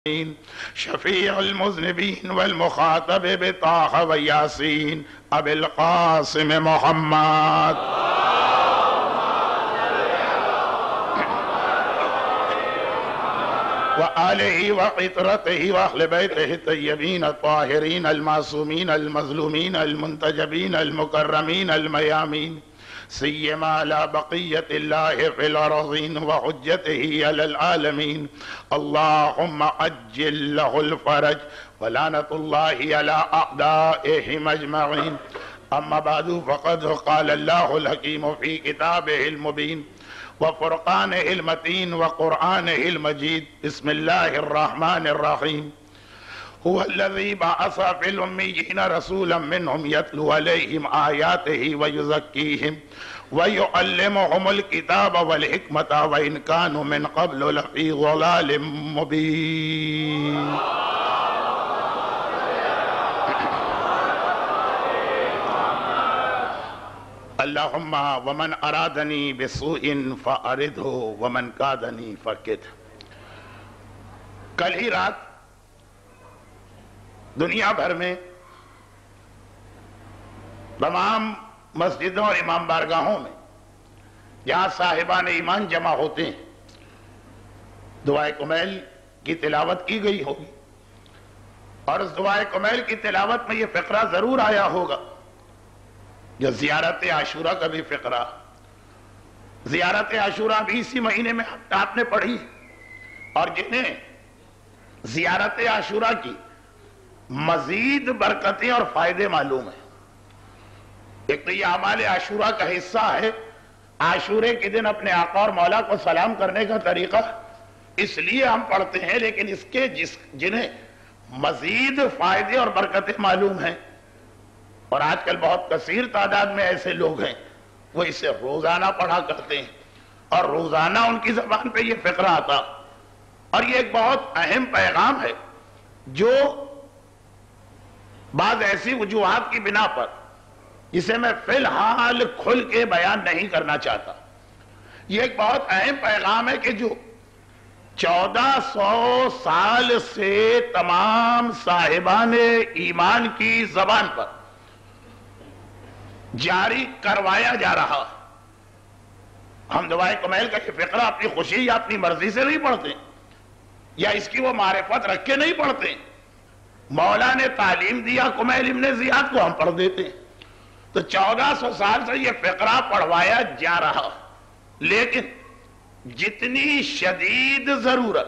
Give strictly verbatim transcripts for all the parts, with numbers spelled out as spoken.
شفيع المذنبين والمخاطب بطه وياسين أبي القاسم محمد وآله وعطرته وأهل بيته الطيبين الطاهرين المعصومين المظلومين المنتجبين المكرمين الميامين سيما على بقية الله في الأرضين وحجته على العالمين. اللهم عجل له الفرج ولعنة الله على أعدائهم أجمعين. أما بعد فقد قال الله الحكيم في كتابه المبين وفرقانه المتين وقرآنه المجيد. بسم الله الرحمن الرحيم. هو الذي بعث في الأميين رسولا منهم يتلو عليهم آياته ويزكيهم ويعلمهم الكتاب والحكمة وإن كانوا من قبل لفي ضلال مبين. اللهم ومن أرادني بسوء فأرده ومن كادني فكده. کل ہی رات دنیا بھر میں تمام مسجدوں اور امام بارگاہوں میں جہاں صاحبان ایمان جمع ہوتے ہیں دعائے کمیل کی تلاوت کی گئی ہوگی، اور اس دعائے کمیل کی تلاوت میں یہ فقرہ ضرور آیا ہوگا جو زیارت عاشورہ کا بھی فقرہ. زیارت عاشورہ بھی اسی مہینے میں آپ نے پڑھی، اور جنہیں زیارت عاشورہ کی مزید برکتیں اور فائدے معلوم ہیں. ایک تو یہ اعمال عاشورہ کا حصہ ہے، عاشورے کے دن اپنے آقا اور مولا کو سلام کرنے کا طریقہ اس لیے ہم پڑھتے ہیں، لیکن اس کے جس جنہیں مزید فائدے اور برکتیں معلوم ہیں، اور آج کل بہت کثیر تعداد میں ایسے لوگ ہیں وہ اسے روزانہ پڑھا کرتے ہیں، اور روزانہ ان کی زبان پہ یہ فقرہ آتا. اور یہ ایک بہت اہم پیغام ہے جو بعض ایسی وجوہات کی بنا پر جسے میں فی الحال کھل کے بیان نہیں کرنا چاہتا. یہ ایک بہت اہم پیغام ہے کہ جو چودہ سو سال سے تمام صاحبان ایمان کی زبان پر جاری کروایا جا رہا. ہم دعائے کمیل کا یہ فقرہ اپنی خوشی یا اپنی مرضی سے نہیں پڑھتے، یا اس کی وہ معرفت رکھ کے نہیں پڑھتے. مولا نے تعلیم دیا کمیل ابن زیاد کو، ہم پڑھ دیتے ہیں. تو چودہ سو سال سے یہ فقرہ پڑھوایا جا رہا، لیکن جتنی شدید ضرورت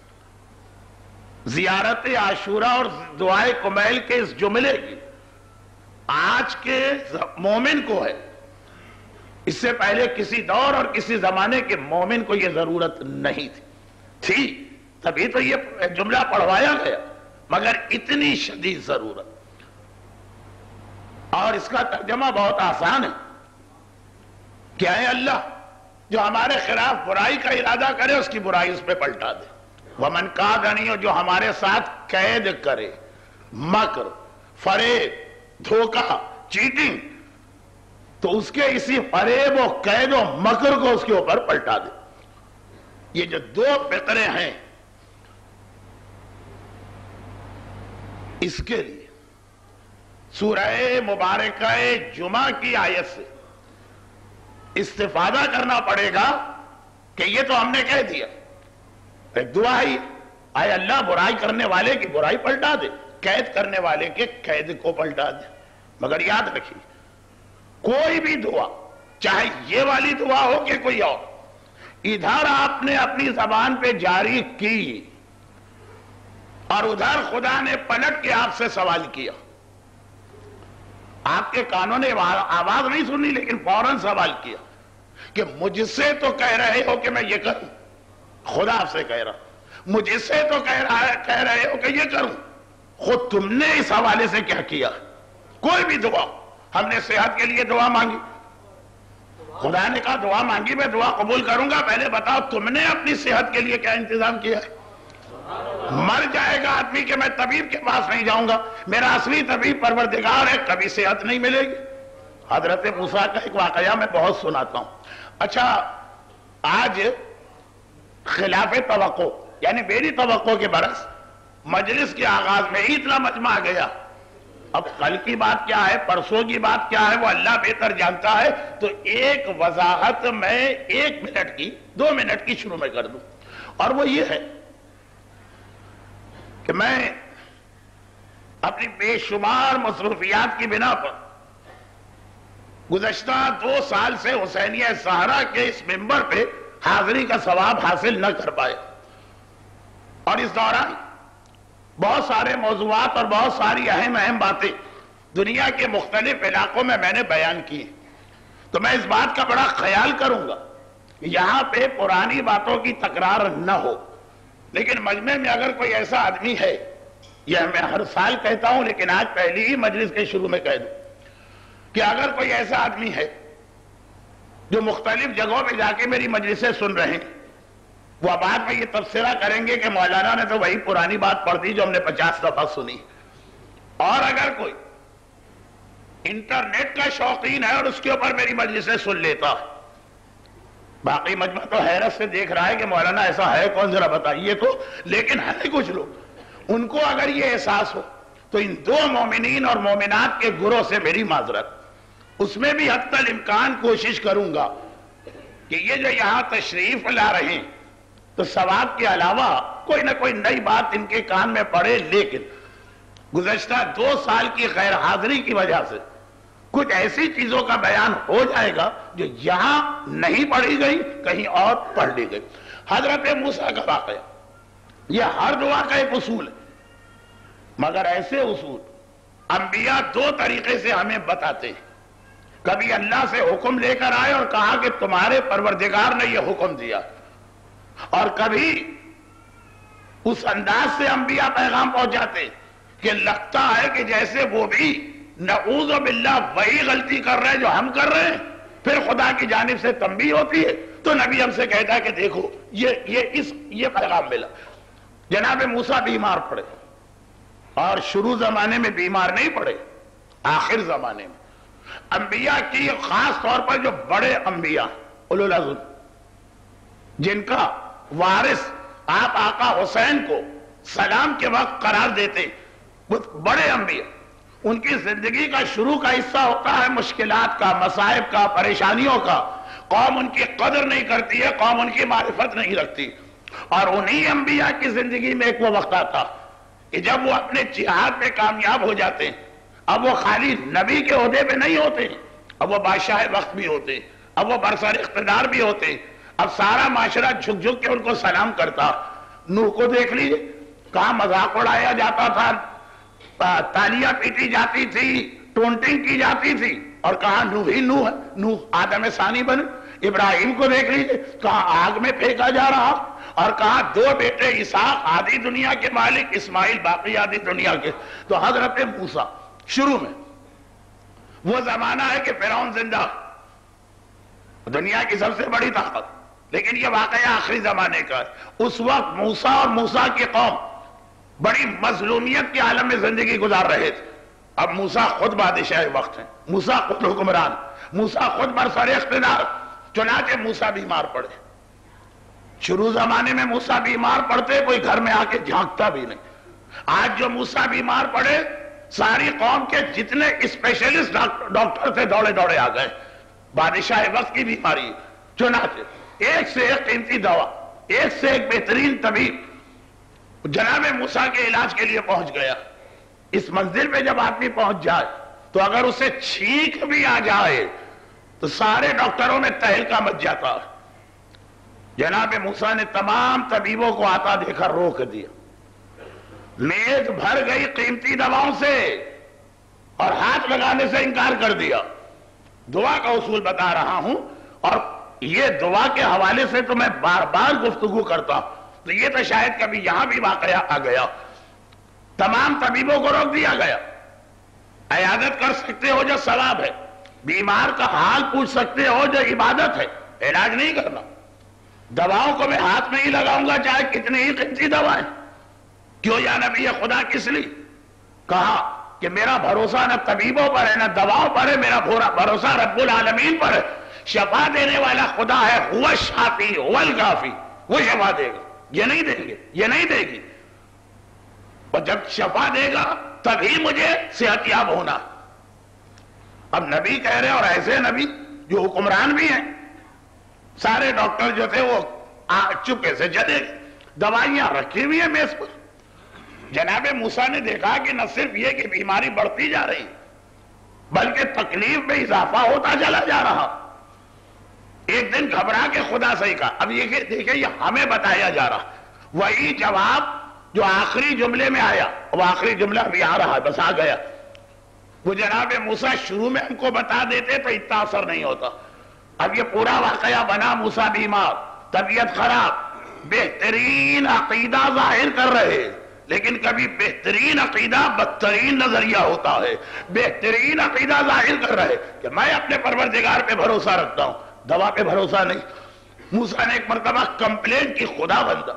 زیارت عاشورہ اور دعائے کمیل کے اس جملے کی آج کے مومن کو ہے، اس سے پہلے کسی دور اور کسی زمانے کے مومن کو یہ ضرورت نہیں تھی. تھی تبھی تو یہ جملہ پڑھوایا گیا، مگر اتنی شدید ضرورت. اور اس کا ترجمہ بہت آسان ہے کہ اے اللہ جو ہمارے خلاف برائی کا ارادہ کرے اس کی برائی اس پہ پلٹا دے. ومن کادنی، جو ہمارے ساتھ قید کرے، مکر، فریب، دھوکہ، چیٹنگ، تو اس کے اسی فریب و قید و مکر کو اس کے اوپر پلٹا دے. یہ جو دو فقرے ہیں اس کے لیے سورہ مبارکہ جمعہ کی آیت سے استفادہ کرنا پڑے گا کہ یہ تو ہم نے کہہ دیا، ایک دعا ہی اے اللہ برائی کرنے والے کی برائی پلٹا دے، قید کرنے والے کے قید کو پلٹا دے. مگر یاد رکھیے کوئی بھی دعا، چاہے یہ والی دعا ہو کہ کوئی اور، ادھر آپ نے اپنی زبان پہ جاری کی اور ادھر خدا نے پلٹ کے آپ سے سوال کیا، آپ کے کانوں نے آواز نہیں سنی لیکن فوراً سوال کیا کہ مجھ سے تو کہہ رہے ہو کہ میں یہ کروں، خدا آپ سے کہہ رہا مجھ سے تو کہہ رہا ہے کہہ رہے ہو کہ یہ کروں، خود تم نے اس حوالے سے کیا کیا. کوئی بھی دعا، ہم نے صحت کے لیے دعا مانگی، خدا نے کہا دعا مانگی میں دعا قبول کروں گا، پہلے بتاؤ تم نے اپنی صحت کے لیے کیا انتظام کیا ہے. مر جائے گا آدمی کہ میں طبیب کے پاس نہیں جاؤں گا، میرا اصلی طبیب پروردگار ہے، کبھی صحت نہیں ملے گی. حضرت موسیٰ کا ایک واقعہ میں بہت سناتا ہوں. اچھا آج خلاف توقع یعنی میری توقع کے برعکس مجلس کے آغاز میں ہی اتنا مجمع گیا. اب کل کی بات کیا ہے، پرسوں کی بات کیا ہے، وہ اللہ بہتر جانتا ہے. تو ایک وضاحت میں ایک منٹ کی دو منٹ کی شروع میں کر دوں، اور وہ یہ ہے کہ میں اپنی بے شمار مصروفیات کی بنا پر گزشتہ دو سال سے حسینیہ سہارا کے اس منبر پہ حاضری کا ثواب حاصل نہ کر پائے، اور اس دوران بہت سارے موضوعات اور بہت ساری اہم اہم باتیں دنیا کے مختلف علاقوں میں میں نے بیان کی. تو میں اس بات کا بڑا خیال کروں گا کہ یہاں پہ پرانی باتوں کی تکرار نہ ہو. لیکن مجمع میں اگر کوئی ایسا آدمی ہے، یہ میں ہر سال کہتا ہوں لیکن آج پہلی ہی مجلس کے شروع میں کہہ دوں کہ اگر کوئی ایسا آدمی ہے جو مختلف جگہوں پہ جا کے میری مجلسیں سن رہے ہیں، وہ بعد میں یہ تبصرہ کریں گے کہ مولانا نے تو وہی پرانی بات پڑھ دی جو ہم نے پچاس دفعہ سنی. اور اگر کوئی انٹرنیٹ کا شوقین ہے اور اس کے اوپر میری مجلسیں سن لیتا ہے، باقی مجمع تو حیرت سے دیکھ رہا ہے کہ مولانا ایسا ہے کون، ذرا بتائیے تو. لیکن ہے کچھ لوگ، ان کو اگر یہ احساس ہو تو ان دو مومنین اور مومنات کے گروہ سے میری معذرت. اس میں بھی حتی الامکان کوشش کروں گا کہ یہ جو یہاں تشریف لا رہے ہیں تو ثواب کے علاوہ کوئی نہ کوئی نئی بات ان کے کان میں پڑے. لیکن گزشتہ دو سال کی غیر حاضری کی وجہ سے کچھ ایسی چیزوں کا بیان ہو جائے گا جو یہاں نہیں پڑھی گئی، کہیں اور پڑھ لی گئی. حضرت موسیٰ کا واقعہ یہ ہر دعا کا ایک اصول ہے، مگر ایسے اصول انبیاء دو طریقے سے ہمیں بتاتے ہیں. کبھی اللہ سے حکم لے کر آئے اور کہا کہ تمہارے پروردگار نے یہ حکم دیا، اور کبھی اس انداز سے انبیاء پیغام پہنچاتے کہ لگتا ہے کہ جیسے وہ بھی نعوذ باللہ وہی غلطی کر رہے ہیں جو ہم کر رہے ہیں. پھر خدا کی جانب سے تنبیہ ہوتی ہے تو نبی ہم سے کہتا ہے کہ دیکھو یہ یہ اس یہ پیغام ملا. جناب موسیٰ بیمار پڑے، اور شروع زمانے میں بیمار نہیں پڑے، آخر زمانے میں. انبیاء کی خاص طور پر جو بڑے انبیاء اولو العزم جن کا وارث آپ آقا حسین کو سلام کے وقت قرار دیتے، بڑے انبیاء، ان کی زندگی کا شروع کا حصہ ہوتا ہے مشکلات کا، مصائب کا، پریشانیوں کا. قوم ان کی قدر نہیں کرتی ہے، قوم ان کی معرفت نہیں رکھتی. اور انہی انبیاء کی زندگی میں ایک وہ وقت آتا کہ جب وہ اپنے جہاد میں کامیاب ہو جاتے ہیں. اب وہ خالی نبی کے عہدے پہ نہیں ہوتے، اب وہ بادشاہ وقت بھی ہوتے، اب وہ برسر اقتدار بھی ہوتے. اب سارا معاشرہ جھک جھک کے ان کو سلام کرتا. نوح کو دیکھ لیجئے، کہاں مذاق اڑایا جاتا تھا، تالیاں پیٹی جاتی تھی، ٹونٹنگ کی جاتی تھی، اور کہاں نوح ہی نوح ہے، نوح آدم ثانی بنے. ابراہیم کو دیکھ لیجئے، کہاں آگ میں پھینکا جا رہا، اور کہاں دو بیٹے اسحاق آدھی دنیا کے مالک، اسماعیل باقی آدھی دنیا کے. تو حضرت موسیٰ شروع میں وہ زمانہ ہے کہ فرعون زندہ، دنیا کی سب سے بڑی طاقت، لیکن یہ واقعہ آخری زمانے کا ہے. اس وقت موسیٰ اور موسیٰ کی قوم بڑی مظلومیت کے عالم میں زندگی گزار رہے تھے. اب موسیٰ خود بادشاہ وقت ہیں، موسیٰ خود حکمران، موسیٰ خود برسر اقتدار. چنانچہ موسیٰ بیمار پڑے. شروع زمانے میں موسیٰ بیمار پڑتے کوئی گھر میں آ کے جھانکتا بھی نہیں. آج جو موسیٰ بیمار پڑے ساری قوم کے جتنے اسپیشلسٹ ڈاکٹر تھے دوڑے دوڑے آ گئے. بادشاہ وقت کی بیماری. چنانچہ ایک سے ایک قیمتی دوا، ایک سے ایک بہترین طبیب جناب موسیٰ کے علاج کے لیے پہنچ گیا. اس منزل پہ جب آدمی پہنچ جائے تو اگر اسے چھینک بھی آ جائے تو سارے ڈاکٹروں میں تہلکا مچ جاتا. جناب موسیٰ نے تمام طبیبوں کو آتا دیکھا روک دیا. میز بھر گئی قیمتی دواؤں سے اور ہاتھ لگانے سے انکار کر دیا. دعا کا اصول بتا رہا ہوں، اور یہ دعا کے حوالے سے تو میں بار بار گفتگو کرتا ہوں، تو یہ تو شاید کبھی یہاں بھی واقعہ آ گیا. تمام طبیبوں کو روک دیا گیا. عیادت کر سکتے ہو جو ثواب ہے، بیمار کا حال پوچھ سکتے ہو جو عبادت ہے، علاج نہیں کرنا. دواؤں کو میں ہاتھ نہیں لگاؤں گا چاہے کتنی ہی قیمتی دوائیں. کیوں یا نبی خدا کس لیے کہا کہ میرا بھروسہ نہ طبیبوں پر ہے نہ دواؤں پر ہے، میرا بھروسہ رب العالمین پر ہے. شفا دینے والا خدا ہے، هو الشافی هو الکافی، وہ شفا دے گا. یہ نہیں دیں گے، یہ نہیں دے گی. جب شفا دے گا تبھی مجھے صحت یاب ہونا. اب نبی کہہ رہے ہیں، اور ایسے نبی جو حکمران بھی ہیں. سارے ڈاکٹر جو تھے وہ چپکے سے جلے گئے، دوائیاں رکھی ہوئی ہیں میز پر. جناب موسیٰ نے دیکھا کہ نہ صرف یہ کہ بیماری بڑھتی جا رہی بلکہ تکلیف میں اضافہ ہوتا چلا جا رہا. ایک دن گھبرا کے خدا سے کہا. اب یہ دیکھیں، یہ ہمیں بتایا جا رہا وہی جواب جو آخری جملے میں آیا. وہ آخری جملہ بھی آ رہا ہے، بس آ گیا. وہ جناب موسیٰ شروع میں ہم کو بتا دیتے تو اتنا اثر نہیں ہوتا. اب یہ پورا واقعہ بنا، موسیٰ بیمار، طبیعت خراب، بہترین عقیدہ ظاہر کر رہے، لیکن کبھی بہترین عقیدہ بدترین نظریہ ہوتا ہے. بہترین عقیدہ ظاہر کر رہے کہ میں اپنے پروردگار پہ بھروسہ رکھتا ہوں، دوا پہ بھروسہ نہیں. موسیٰ نے ایک مرتبہ کمپلین کی، خدا بندہ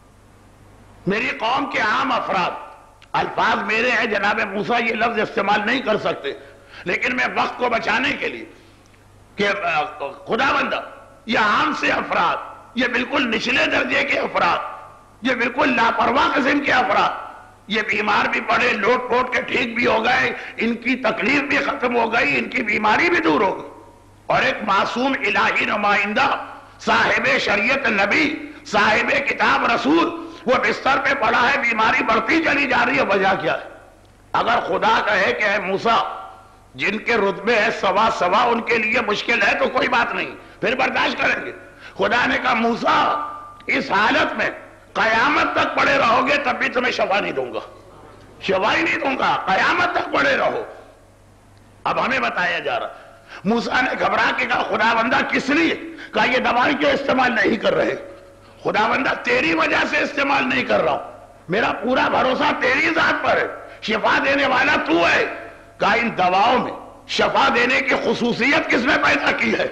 میری قوم کے عام افراد، الفاظ میرے ہیں جناب موسیٰ یہ لفظ استعمال نہیں کر سکتے، لیکن میں وقت کو بچانے کے لیے کہ خدا بندہ یہ عام سے افراد، یہ بالکل نچلے درجے کے افراد، یہ بالکل لاپرواہ قسم کے افراد، یہ بیمار بھی پڑے، لوٹ پوٹ کے ٹھیک بھی ہو گئے، ان کی تکلیف بھی ختم ہو گئی، ان کی بیماری بھی دور ہو گئی، اور ایک معصوم الہی نمائندہ، صاحب شریعت نبی، صاحب کتاب رسول، وہ بستر پہ پڑا ہے، بیماری بڑھتی چلی جا رہی ہے. وجہ کیا ہے؟ اگر خدا کہے کہ اے موسیٰ جن کے رتبے ہے سوا سوا ان کے لیے مشکل ہے تو کوئی بات نہیں، پھر برداشت کریں گے. خدا نے کہا موسیٰ اس حالت میں قیامت تک پڑے رہو گے تب بھی تمہیں شفا نہیں دوں گا، شفا ہی نہیں دوں گا، قیامت تک پڑے رہو. اب ہمیں بتایا جا رہا موسیٰ نے گھبرا کے کہا خدا بندہ کس لیے؟ کہا یہ دوائی کیوں استعمال نہیں کر رہے؟ خدا بندہ تیری وجہ سے استعمال نہیں کر رہا ہوں، میرا پورا بھروسہ تیری ذات پر ہے، شفا دینے والا تو ہے. کہا ان دواؤں میں شفا دینے کی خصوصیت کس نے پیدا کی ہے؟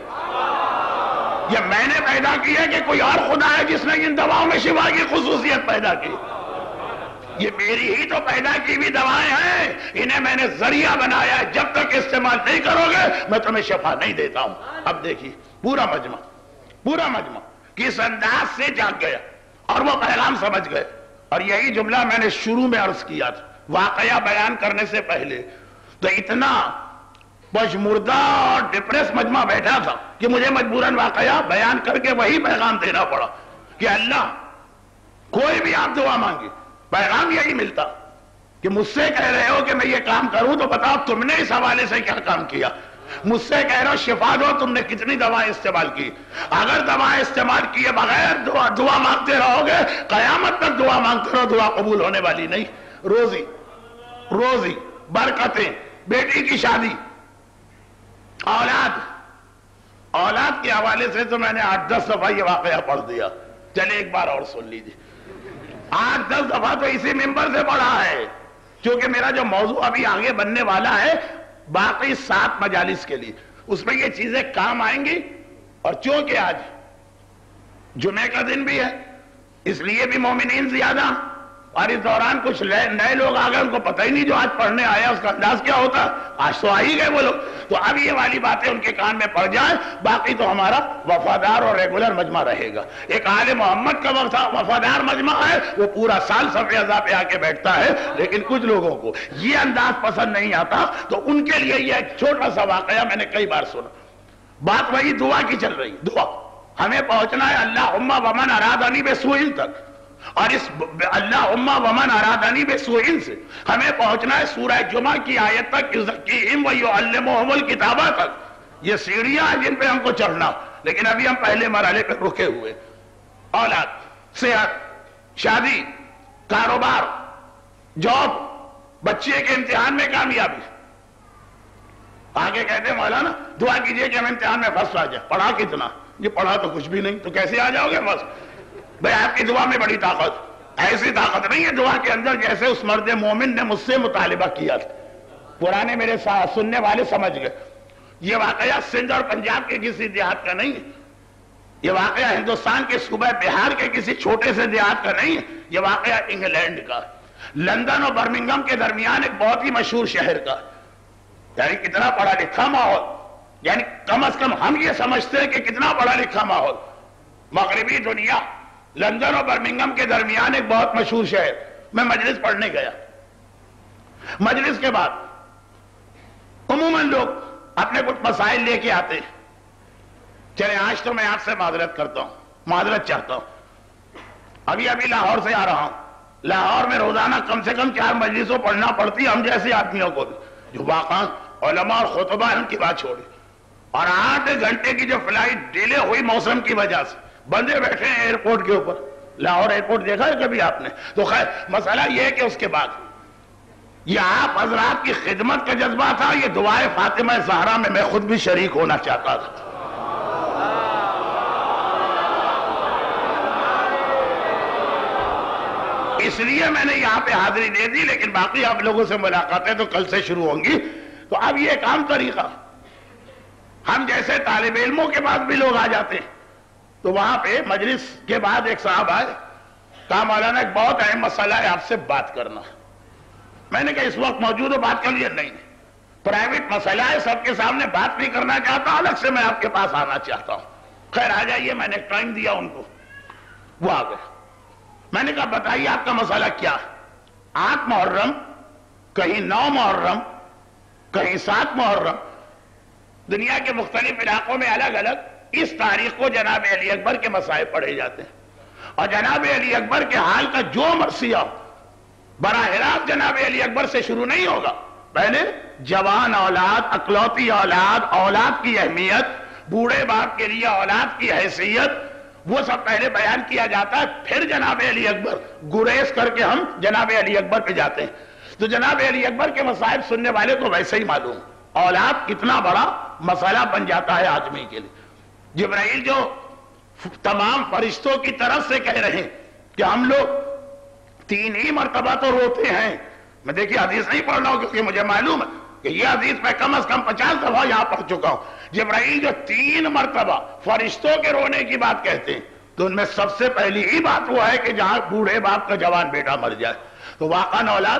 یہ میں نے پیدا کی ہے کہ کوئی اور خدا ہے جس نے ان دواؤں میں شفا کی خصوصیت پیدا کی؟ یہ میری ہی تو پیدا کی بھی دوائیں ہیں، انہیں میں نے ذریعہ بنایا ہے. جب تک استعمال نہیں کرو گے میں تمہیں شفا نہیں دیتا ہوں. اب دیکھیے پورا مجمع پورا مجمع کس انداز سے جاگ گیا اور وہ پیغام سمجھ گئے. اور یہی جملہ میں نے شروع میں عرض کیا تھا واقعہ بیان کرنے سے پہلے، تو اتنا پشمردہ اور ڈپریس مجمع بیٹھا تھا کہ مجھے مجبوراً واقعہ بیان کر کے وہی پیغام دینا پڑا کہ اللہ کوئی بھی آپ دعا مانگی پیغام یہی ملتا کہ مجھ سے کہہ رہے ہو کہ میں یہ کام کروں تو بتاؤ تم نے اس حوالے سے کیا کام کیا. مجھ سے کہہ رہے ہو شفا دو، تم نے کتنی دوائیں استعمال کی؟ اگر دوائیں استعمال کیے بغیر دعا دعا مانگتے رہو گے قیامت تک دعا مانگتے رہو، دعا قبول ہونے والی نہیں. روزی روزی برکتیں، بیٹی کی شادی، اولاد اولاد کے حوالے سے تو میں نے آٹھ دس دفعہ یہ واقعہ پڑھ دیا. چلے ایک بار اور سن لیجیے. آٹھ دس دفعہ تو اسی ممبر سے پڑھا ہے، کیونکہ میرا جو موضوع ابھی آگے بننے والا ہے باقی سات مجالس کے لیے اس میں یہ چیزیں کام آئیں گی. اور چونکہ آج جمعے کا دن بھی ہے اس لیے بھی مومنین زیادہ، اور اس دوران کچھ نئے لوگ آ گئے، ان کو پتہ ہی نہیں جو آج پڑھنے آیا اس کا انداز کیا ہوتا. آج تو آ ہی گئے وہ لوگ، تو اب یہ والی باتیں ان کے کان میں پڑ جائیں. باقی تو ہمارا وفادار اور ریگولر مجمع رہے گا. ایک آل محمد کا وقت وفادار مجمع ہے، وہ پورا سال صف اعضاء پہ آ کے بیٹھتا ہے. لیکن کچھ لوگوں کو یہ انداز پسند نہیں آتا، تو ان کے لیے یہ ایک چھوٹا سا واقعہ میں نے کئی بار سنا. بات وہی دعا کی چل رہی، دعا ہمیں پہنچنا ہے اللہم ومن ارادنی بسوء تک، اور اس اللہم ومن ارادنی بسوء سے ہمیں پہنچنا ہے سورہ جمعہ کی آیت تک، یزکیہم ویعلمہم الکتاب تک. یہ سیڑھیاں ہیں جن پہ ہم کو چڑھنا، لیکن ابھی ہم پہلے مرحلے پہ رکے ہوئے. اولاد، صحت، شادی، کاروبار، جاب، بچے کے امتحان میں کامیابی. آگے کہتے ہیں مولانا دعا کیجئے کہ ہم امتحان میں فرسٹ آ جائے. پڑھا کتنا؟ یہ پڑھا تو کچھ بھی نہیں، تو کیسے آ جاؤ گے فرسٹ؟ بھئی آپ کی دعا میں بڑی طاقت، ایسی طاقت نہیں ہے دعا کے اندر جیسے اس مرد مومن نے مجھ سے مطالبہ کیا تھا. پرانے میرے سننے والے سمجھ گئے یہ واقعہ سندھ اور پنجاب کے کسی دیہات کا نہیں ہے، یہ واقعہ ہندوستان کے صوبہ بہار کے کسی چھوٹے سے دیہات کا نہیں ہے، یہ واقعہ انگلینڈ کا، لندن اور برمنگم کے درمیان ایک بہت ہی مشہور شہر کا. یعنی کتنا پڑھا لکھا ماحول، یعنی کم از کم ہم یہ سمجھتے ہیں کہ کتنا پڑھا لکھا ماحول. مغربی دنیا، لندن اور برمنگم کے درمیان ایک بہت مشہور شہر. میں مجلس پڑھنے گیا. مجلس کے بعد عموماً لوگ اپنے کچھ مسائل لے کے آتے ہیں. چلے آج تو میں آپ سے معذرت کرتا ہوں, معذرت چاہتا ہوں. ابھی ابھی لاہور سے آ رہا ہوں. لاہور میں روزانہ کم سے کم چار مجلسوں پڑھنا پڑتی ہم جیسے آدمیوں کو بھی, جو واقعا علماء اور خطبہ ان کی بات چھوڑی. اور آٹھ گھنٹے کی جو فلائٹ ڈیلے ہوئی موسم کی وجہ سے, بندے بیٹھے ہیں ایئرپورٹ کے اوپر. لاہور ایئرپورٹ دیکھا ہے کبھی آپ نے؟ تو خیر مسئلہ یہ ہے کہ اس کے بعد یہ آپ حضرات کی خدمت کا جذبہ تھا. یہ دعائے فاطمہ زہرا میں میں خود بھی شریک ہونا چاہتا تھا. اس لیے میں نے یہاں پہ حاضری دے دی, لیکن باقی آپ لوگوں سے ملاقاتیں تو کل سے شروع ہوں گی. تو اب یہ ایک عام طریقہ, ہم جیسے طالب علموں کے بعد بھی لوگ آ جاتے ہیں. تو وہاں پہ مجلس کے بعد ایک صاحب آئے, کہا مولانا ایک بہت اہم مسئلہ ہے آپ سے بات کرنا. میں نے کہا اس وقت موجود ہو, بات کر لیے. نہیں, پرائیویٹ مسئلہ ہے, سب کے سامنے بات نہیں کرنا چاہتا, الگ سے میں آپ کے پاس آنا چاہتا ہوں. خیر آ جائیے. میں نے ٹائم دیا ان کو, وہ آ گئے. میں نے کہا بتائیے آپ کا مسئلہ کیا ہے؟ آٹھ محرم, کہیں نو محرم, کہیں سات محرم, دنیا کے مختلف علاقوں میں الگ الگ اس تاریخ کو جناب علی اکبر کے مسائل پڑھے جاتے ہیں. اور جناب علی اکبر کے حال کا جو مرثیہ براہ راست جناب علی اکبر سے شروع نہیں ہوگا. پہلے جوان اولاد, اکلوتی اولاد, اولاد کی اہمیت, بوڑھے باپ کے لیے اولاد کی حیثیت, وہ سب پہلے بیان کیا جاتا ہے. پھر جناب علی اکبر گریز کر کے ہم جناب علی اکبر پہ جاتے ہیں. تو جناب علی اکبر کے مسائل سننے والے کو ویسے ہی معلوم, اولاد کتنا بڑا مسئلہ بن جاتا ہے آدمی کے لیے. جبرائیل جو تمام فرشتوں کی طرف سے کہہ رہے ہیں کہ ہم لوگ تین ہی مرتبہ تو روتے ہیں. میں دیکھیے حدیث نہیں پڑھ رہا ہوں کیونکہ مجھے معلوم ہے کہ یہ حدیث میں کم از کم پچاس دفعہ یہاں پڑھ چکا ہوں. جبرائیل جو تین مرتبہ فرشتوں کے رونے کی بات کہتے ہیں, تو ان میں سب سے پہلی ہی بات وہ ہے کہ جہاں بوڑھے باپ کا جوان بیٹا مر جائے. تو واقعاً اولاد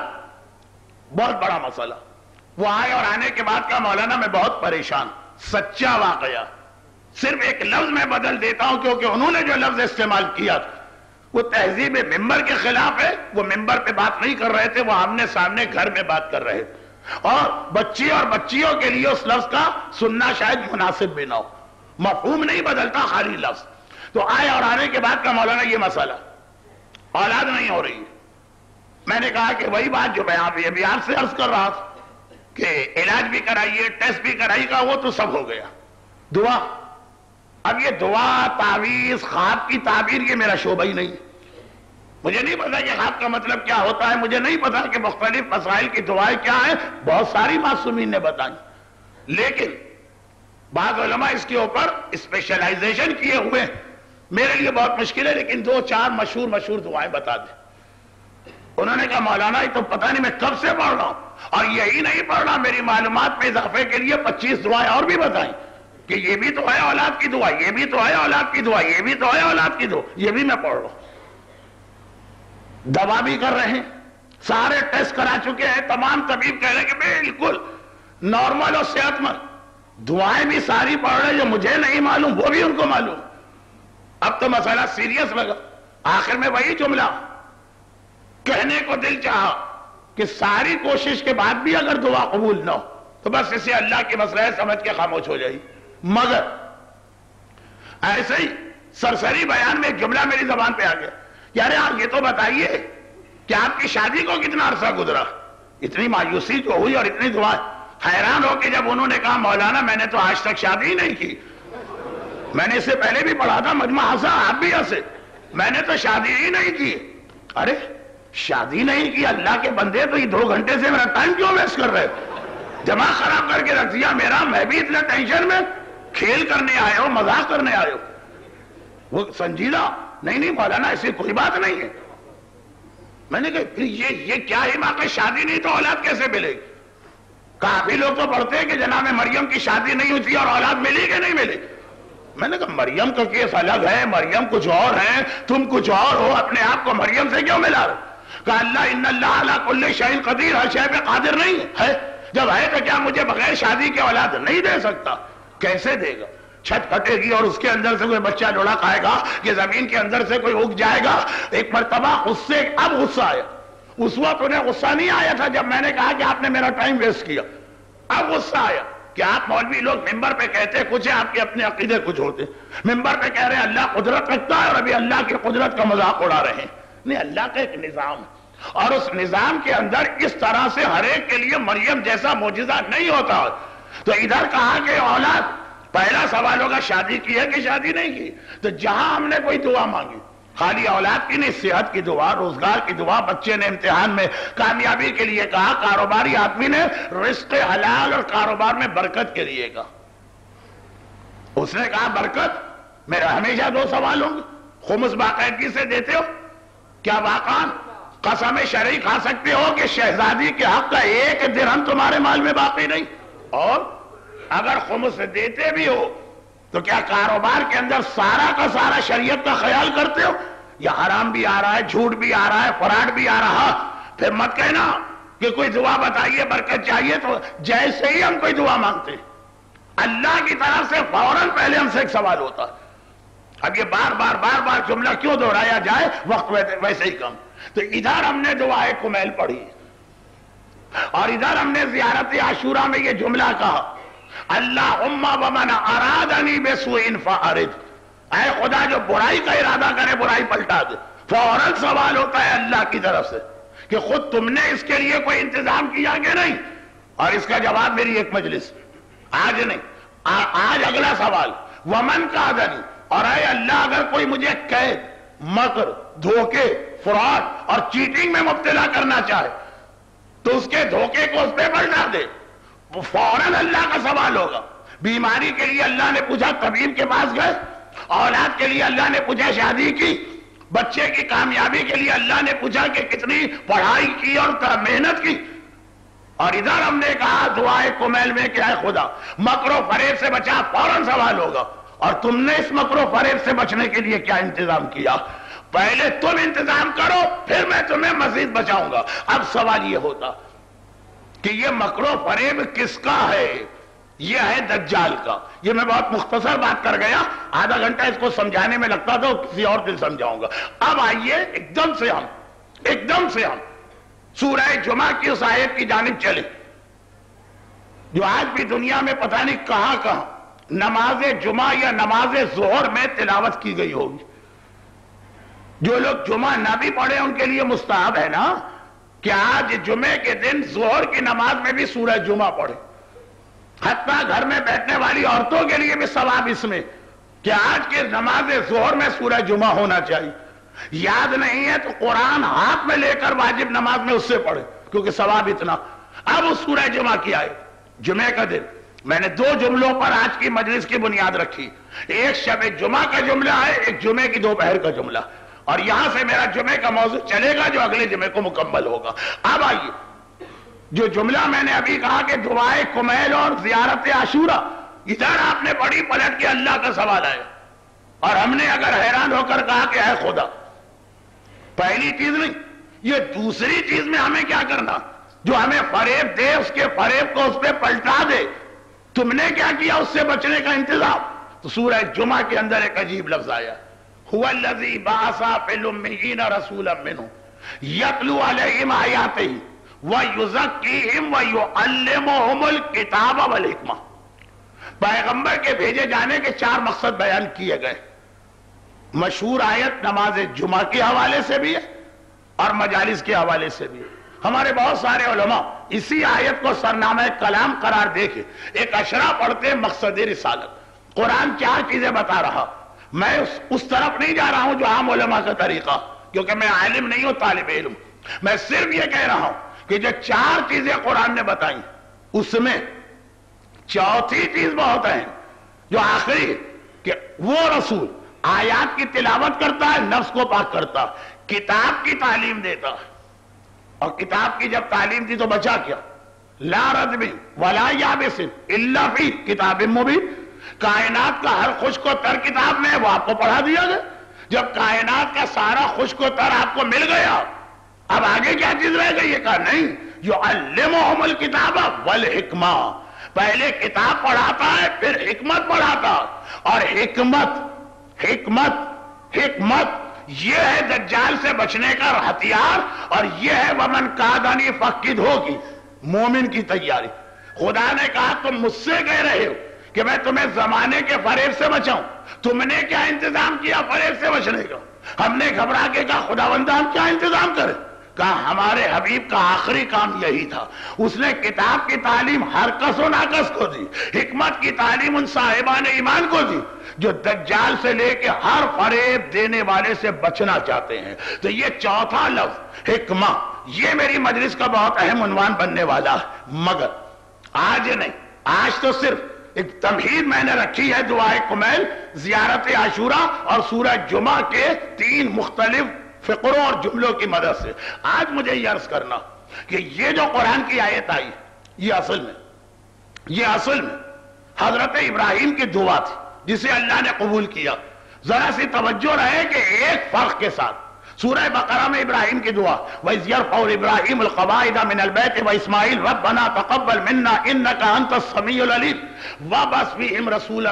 بہت بڑا مسئلہ. وہ آئے اور آنے کے بعد کہا مولانا میں بہت پریشان. سچا واقعہ, صرف ایک لفظ میں بدل دیتا ہوں کیونکہ انہوں نے جو لفظ استعمال کیا وہ تہذیب ممبر کے خلاف ہے. وہ ممبر پہ بات نہیں کر رہے تھے, وہ آمنے سامنے گھر میں بات کر رہے تھے, اور بچی اور بچیوں کے لیے اس لفظ کا سننا شاید مناسب بھی نہ ہو. مفہوم نہیں بدلتا, خالی لفظ. تو آئے اور آنے کے بعد کا مولانا یہ مسئلہ اولاد نہیں ہو رہی. میں نے کہا کہ وہی بات جو میں ابھی آپ سے عرض کر رہا تھا کہ علاج بھی کرائیے, ٹیسٹ بھی کرائیے, کا وہ تو سب ہو گیا. دعا, اب یہ دعا, تعویذ, خواب کی تعبیر یہ میرا شعبہ ہی نہیں. مجھے نہیں پتا کہ خواب کا مطلب کیا ہوتا ہے, مجھے نہیں پتا کہ مختلف مسائل کی دعائیں کیا ہیں. بہت ساری معصومین نے بتائیں, لیکن بعض علماء اس کے اوپر اسپیشلائزیشن کیے ہوئے ہیں. میرے لیے بہت مشکل ہے, لیکن دو چار مشہور مشہور دعائیں بتا دیں. انہوں نے کہا مولانا یہ تو پتہ نہیں میں کب سے پڑھ رہا ہوں, اور یہی نہیں پڑھ رہا, میری معلومات میں اضافے کے لیے پچیس دعائیں اور بھی بتائیں کہ یہ بھی تو ہے اولاد کی دعا, یہ بھی تو ہے اولاد کی دعا, یہ بھی تو ہے اولاد کی دعا, یہ بھی میں پڑھ رہا ہوں. دوا بھی کر رہے ہیں, سارے ٹیسٹ کرا چکے ہیں, تمام طبیب کہہ رہے ہیں کہ بالکل نارمل اور صحت مند. دعائیں بھی ساری پڑھ رہے, جو مجھے نہیں معلوم وہ بھی ان کو معلوم. اب تو مسئلہ سیریس لگا. آخر میں وہی جملہ کہنے کو دل چاہا کہ ساری کوشش کے بعد بھی اگر دعا قبول نہ ہو تو بس اسے اللہ کی مسئلہ سمجھ کے خاموش ہو جائے. مگر ایسے ہی سرسری بیان میں ایک جملہ میری زبان پہ آ گیا, یار آپ یہ تو بتائیے کہ آپ کی شادی کو کتنا عرصہ گزرا. اتنی مایوسی جو ہوئی اور اتنی دعائیں. حیران ہو کے جب انہوں نے کہا مولانا میں نے تو آج تک شادی ہی نہیں کی, میں نے اس سے پہلے بھی پڑھا تھا, مجمع ہنسا, آپ بھی ہنسے, میں نے تو شادی ہی نہیں کی. ارے شادی نہیں کی, اللہ کے بندے, تو یہ دو گھنٹے سے میرا ٹائم کیوں ویسٹ کر رہے, دماغ خراب کر کے رکھ دیا میرا. میں بھی اتنا ٹینشن میں, کھیل کرنے آئے ہو, مذاق کرنے آئے ہو. وہ سنجیدہ, نہیں نہیں مولانا ایسی کوئی بات نہیں ہے. میں نے کہا پھر یہ یہ کیا ہے واقعی, شادی نہیں تو اولاد کیسے ملے گی. کافی لوگ تو پڑھتے ہیں کہ جناب مریم کی شادی نہیں ہوئی تھی اور اولاد ملی کہ نہیں ملی. میں نے کہا مریم کا کیس الگ ہے, مریم کچھ اور ہے, تم کچھ اور ہو, اپنے آپ کو مریم سے کیوں ملا رہے. کہا اللہ ان اللہ علی کل شیء قدیر, ہر شے پہ قادر نہیں ہے. جب ہے تو کیا مجھے بغیر شادی کے اولاد نہیں دے سکتا؟ کیسے دے گا؟ چھت پھٹے گی اور اس کے اندر سے کوئی بچہ ڈوڑا کھائے گا کہ زمین کے اندر سے کوئی اگ جائے گا. ایک مرتبہ اس سے اب غصہ آیا, اس وقت انہیں غصہ نہیں آیا تھا جب میں نے کہا کہ آپ نے میرا ٹائم ویسٹ کیا. اب غصہ آیا کہ آپ مولوی لوگ ممبر پہ کہتے کچھ ہے، آپ کے اپنے عقیدے کچھ ہوتے. ممبر پہ کہہ رہے ہیں اللہ قدرت رکھتا ہے اور ابھی اللہ کی قدرت کا مذاق اڑا رہے ہیں. نہیں، اللہ کا ایک نظام ہے اور اس نظام کے اندر اس طرح سے ہر ایک کے لیے مریم جیسا معجزہ نہیں ہوتا. تو ادھر کہا کہ اولاد، پہلا سوال ہوگا شادی کی ہے کہ شادی نہیں کی. تو جہاں ہم نے کوئی دعا مانگی، خالی اولاد کی نہیں، صحت کی دعا، روزگار کی دعا، بچے نے امتحان میں کامیابی کے لیے کہا، کاروباری آدمی نے رزق حلال اور کاروبار میں برکت کے لیے کہا. اس نے کہا برکت، میرا ہمیشہ دو سوال ہوں گے. خمس باقاعدگی سے دیتے ہو؟ کیا واقعا قسم شرعی کھا سکتے ہو کہ شہزادی کے حق کا ایک درہم تمہارے مال میں باقی نہیں؟ اور اگر خمس دیتے بھی ہو تو کیا کاروبار کے اندر سارا کا سارا شریعت کا خیال کرتے ہو؟ یا حرام بھی آ رہا ہے، جھوٹ بھی آ رہا ہے، فراڈ بھی آ رہا؟ پھر مت کہنا کہ کوئی دعا بتائیے برکت چاہیے تو جیسے ہی ہم کوئی دعا مانگتے ہیں اللہ کی طرف سے فوراً پہلے ہم سے ایک سوال ہوتا ہے. اب یہ بار بار بار بار جملہ کیوں دہرایا جائے، وقت ویسے ہی کم. تو ادھر ہم نے دعائے کمیل پڑھی اور ادھر ہم نے زیارت عاشورہ میں یہ جملہ کہا، اللہم ومن ارادنی بسوء فارد. اے خدا جو برائی کا ارادہ کرے برائی پلٹا دے. فوراً سوال ہوتا ہے اللہ کی طرف سے کہ خود تم نے اس کے لیے کوئی انتظام کیا کہ نہیں؟ اور اس کا جواب میری ایک مجلس آج نہیں، آج اگلا سوال ومن قادنی، اور اے اللہ اگر کوئی مجھے قید، مکر، دھوکے، فراڈ اور چیٹنگ میں مبتلا کرنا چاہے تو اس کے دھوکے کو اس پہ پلٹا دے. فوراً اللہ کا سوال ہوگا. بیماری کے لیے اللہ نے پوچھا طبیب کے پاس گئے، اولاد کے لیے اللہ نے پوچھا شادی کی، بچے کی کامیابی کے لیے اللہ نے پوچھا کہ کتنی پڑھائی کی اور محنت کی. اور ادھر ہم نے کہا دعائے کمیل میں کہ اے خدا مکر و فریب سے بچا. فوراً سوال ہوگا اور تم نے اس مکر و فریب سے بچنے کے لیے کیا انتظام کیا؟ پہلے تم انتظام کرو پھر میں تمہیں مزید بچاؤں گا. اب سوال یہ ہوتا کہ یہ مکر و فریب کس کا ہے؟ یہ ہے دجال کا. یہ میں بہت مختصر بات کر گیا، آدھا گھنٹہ اس کو سمجھانے میں لگتا تھا، کسی اور دن سمجھاؤں گا. اب آئیے ایک دم سے ہم ایک دم سے ہم سورہ جمعہ کی اس آیت کی جانب چلے جو آج بھی دنیا میں پتہ نہیں کہاں کہاں نماز جمعہ یا نماز ظہر میں تلاوت کی گئی ہوگی. جو لوگ جمعہ نہ بھی پڑھے ان کے لیے مستحب ہے نا کہ آج جمعے کے دن ظہر کی نماز میں بھی سورہ جمعہ پڑھے. حتیٰ گھر میں بیٹھنے والی عورتوں کے لیے بھی ثواب اس میں کہ آج کے نماز ظہر میں سورہ جمعہ ہونا چاہیے. یاد نہیں ہے تو قرآن ہاتھ میں لے کر واجب نماز میں اس سے پڑھے کیونکہ ثواب اتنا. اب اس سورہ جمعہ کی آئے جمعے کا دن میں نے دو جملوں پر آج کی مجلس کی بنیاد رکھی. ایک شب جمعہ کا جملہ ہے، ایک جمعے کی دوپہر کا جملہ، اور یہاں سے میرا جمعے کا موضوع چلے گا جو اگلے جمعے کو مکمل ہوگا. اب آئیے جو جملہ میں نے ابھی کہا کہ دعائے کمیل اور زیارت عاشورہ، ادھر آپ نے بڑی پلٹ کے اللہ کا سوال آیا اور ہم نے اگر حیران ہو کر کہا کہ اے خدا، پہلی چیز نہیں یہ دوسری چیز میں ہمیں کیا کرنا جو ہمیں فریب دے اس کے فریب کو اس پہ پلٹا دے، تم نے کیا کیا اس سے بچنے کا انتظام؟ تو سورہ جمعہ کے اندر ایک عجیب لفظ آیا، هو الذی بعث فی الامیین رسولا منہم یتلو علیہم آیاتہ وَيُزَكِّيهِمْ وَيُعَلِّمُهُمُ الْكِتَابَ وَالْحِکْمَةَ. پیغمبر کے بھیجے جانے کے چار مقصد بیان کیے گئے. مشہور آیت نماز جمعہ کے حوالے سے بھی ہے اور مجالس کے حوالے سے بھی ہے. ہمارے بہت سارے علماء اسی آیت کو سرنامہ کلام قرار دے کے ایک اشرا پڑھتے مقصد رسالت. قرآن چار چیزیں بتا رہا. میں اس, اس طرف نہیں جا رہا ہوں جو عام علماء کا طریقہ، کیونکہ میں عالم نہیں ہوں، طالب علم. میں صرف یہ کہہ رہا ہوں کہ جو چار چیزیں قرآن نے بتائیں اس میں چوتھی چیز بہت ہے جو آخری کہ وہ رسول آیات کی تلاوت کرتا ہے، نفس کو پاک کرتا، کتاب کی تعلیم دیتا. اور کتاب کی جب تعلیم دی تو بچا کیا؟ لا رتب ولا یابس الا فی کتاب مبین. کائنات کا ہر خشک و تر کتاب میں وہ آپ کو پڑھا دیا گیا. جب کائنات کا سارا خشک و تر آپ کو مل گیا اب آگے کیا چیز رہ گئی؟ یہ کہا نہیں، یعلمہم الکتاب والحکمہ. پہلے کتاب پڑھاتا ہے پھر حکمت پڑھاتا. اور حکمت حکمت حکمت یہ ہے دجال سے بچنے کا ہتھیار، اور یہ ہے ومن کادانی فقد ہوگی مومن کی تیاری۔ خدا نے کہا تم مجھ سے کہہ رہے ہو کہ میں تمہیں زمانے کے فریب سے بچاؤں، تم نے کیا انتظام کیا فریب سے بچنے کا؟ ہم نے گھبرا کے کہا خداوند ہم کیا انتظام کریں؟ کہا ہمارے حبیب کا آخری کام یہی تھا، اس نے کتاب کی تعلیم ہر کس و ناکس کو دی، حکمت کی تعلیم ان صاحبان ایمان کو دی جو دجال سے لے کے ہر فریب دینے والے سے بچنا چاہتے ہیں۔ تو یہ چوتھا لفظ حکمہ، یہ میری مجلس کا بہت اہم عنوان بننے والا ہے، مگر آج نہیں، آج تو صرف ایک تمہید میں نے رکھی ہے دعائے کمیل، زیارت عاشورہ اور سورہ جمعہ کے تین مختلف فقروں اور جملوں کی مدد سے۔ آج مجھے یہ عرض کرنا کہ یہ جو قرآن کی آیت آئی، یہ اصل میں یہ اصل میں حضرت ابراہیم کی دعا تھی جسے اللہ نے قبول کیا۔ ذرا سی توجہ رہے کہ ایک فرق کے ساتھ سورہ بقرہ میں ابراہیم کی دعا وَإِذْ يَرْفَعُ إِبْرَاهِيمُ الْقَوَاعِدَ مِنَ الْبَيْتِ وَإِسْمَاعِيلُ رَبَّنَا تَقَبَّلْ مِنَّا إِنَّكَ أَنْتَ السَّمِيعُ الْعَلِيمُ وَابْعَثْ فِيهِمْ رَسُولًا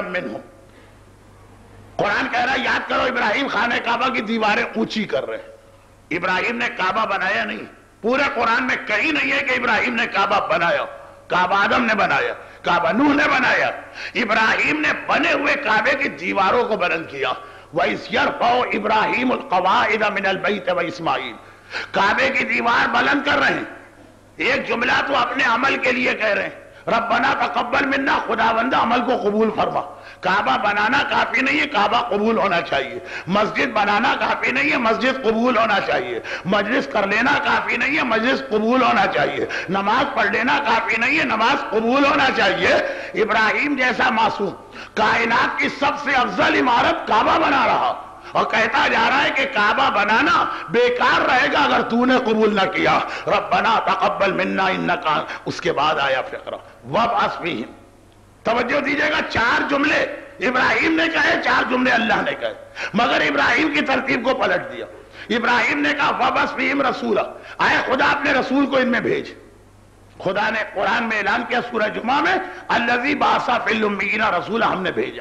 مِّنْهُمْ۔ قرآن کہہ رہا ہے یاد کرو ابراہیم خانہ کعبہ کی دیواریں اونچی کر رہے ہیں۔ ابراہیم نے کعبہ بنایا نہیں، پورے قرآن میں کہیں نہیں ہے کہ ابراہیم نے کعبہ بنایا، کعبہ آدم نے بنایا، کعبہ نوح نے بنایا، ابراہیم نے بنے ہوئے کعبے کی دیواروں کو بلند کیا۔ وَإِذْ يَرْفَعُ إِبْرَاهِيمُ الْقَوَاعِدَ مِنَ الْبَيْتِ وَإِسْمَاعِيلُ، کعبے کی دیوار بلند کر رہے ہیں۔ ایک جملہ تو اپنے عمل کے لیے کہہ رہے ہیں، ربنا تقبل منا، خداوند عمل کو قبول فرما۔ کعبہ بنانا کافی نہیں ہے، کعبہ قبول ہونا چاہیے۔ مسجد بنانا کافی نہیں ہے، مسجد قبول ہونا چاہیے۔ مجلس کر لینا کافی نہیں ہے، مجلس قبول ہونا چاہیے۔ نماز پڑھ لینا کافی نہیں ہے، نماز قبول ہونا چاہیے۔ ابراہیم جیسا معصوم کائنات کی سب سے افضل عمارت کعبہ بنا رہا اور کہتا جا رہا ہے کہ کعبہ بنانا بیکار رہے گا اگر تو نے قبول نہ کیا۔ ربنا تقبل منا انکا، اس کے بعد آیا فقرہ وابعث فیہم۔ توجہ دیجئے گا، چار جملے ابراہیم نے کہے، چار جملے اللہ نے کہے، مگر ابراہیم کی ترتیب کو پلٹ دیا۔ ابراہیم نے کہا وابعث فیہم رسولا، آئے خدا اپنے رسول کو ان میں بھیج۔ خدا نے قرآن میں اعلان کیا سورہ جمعہ میں الذی بعث فی الامیین رسولا، ہم نے بھیجا۔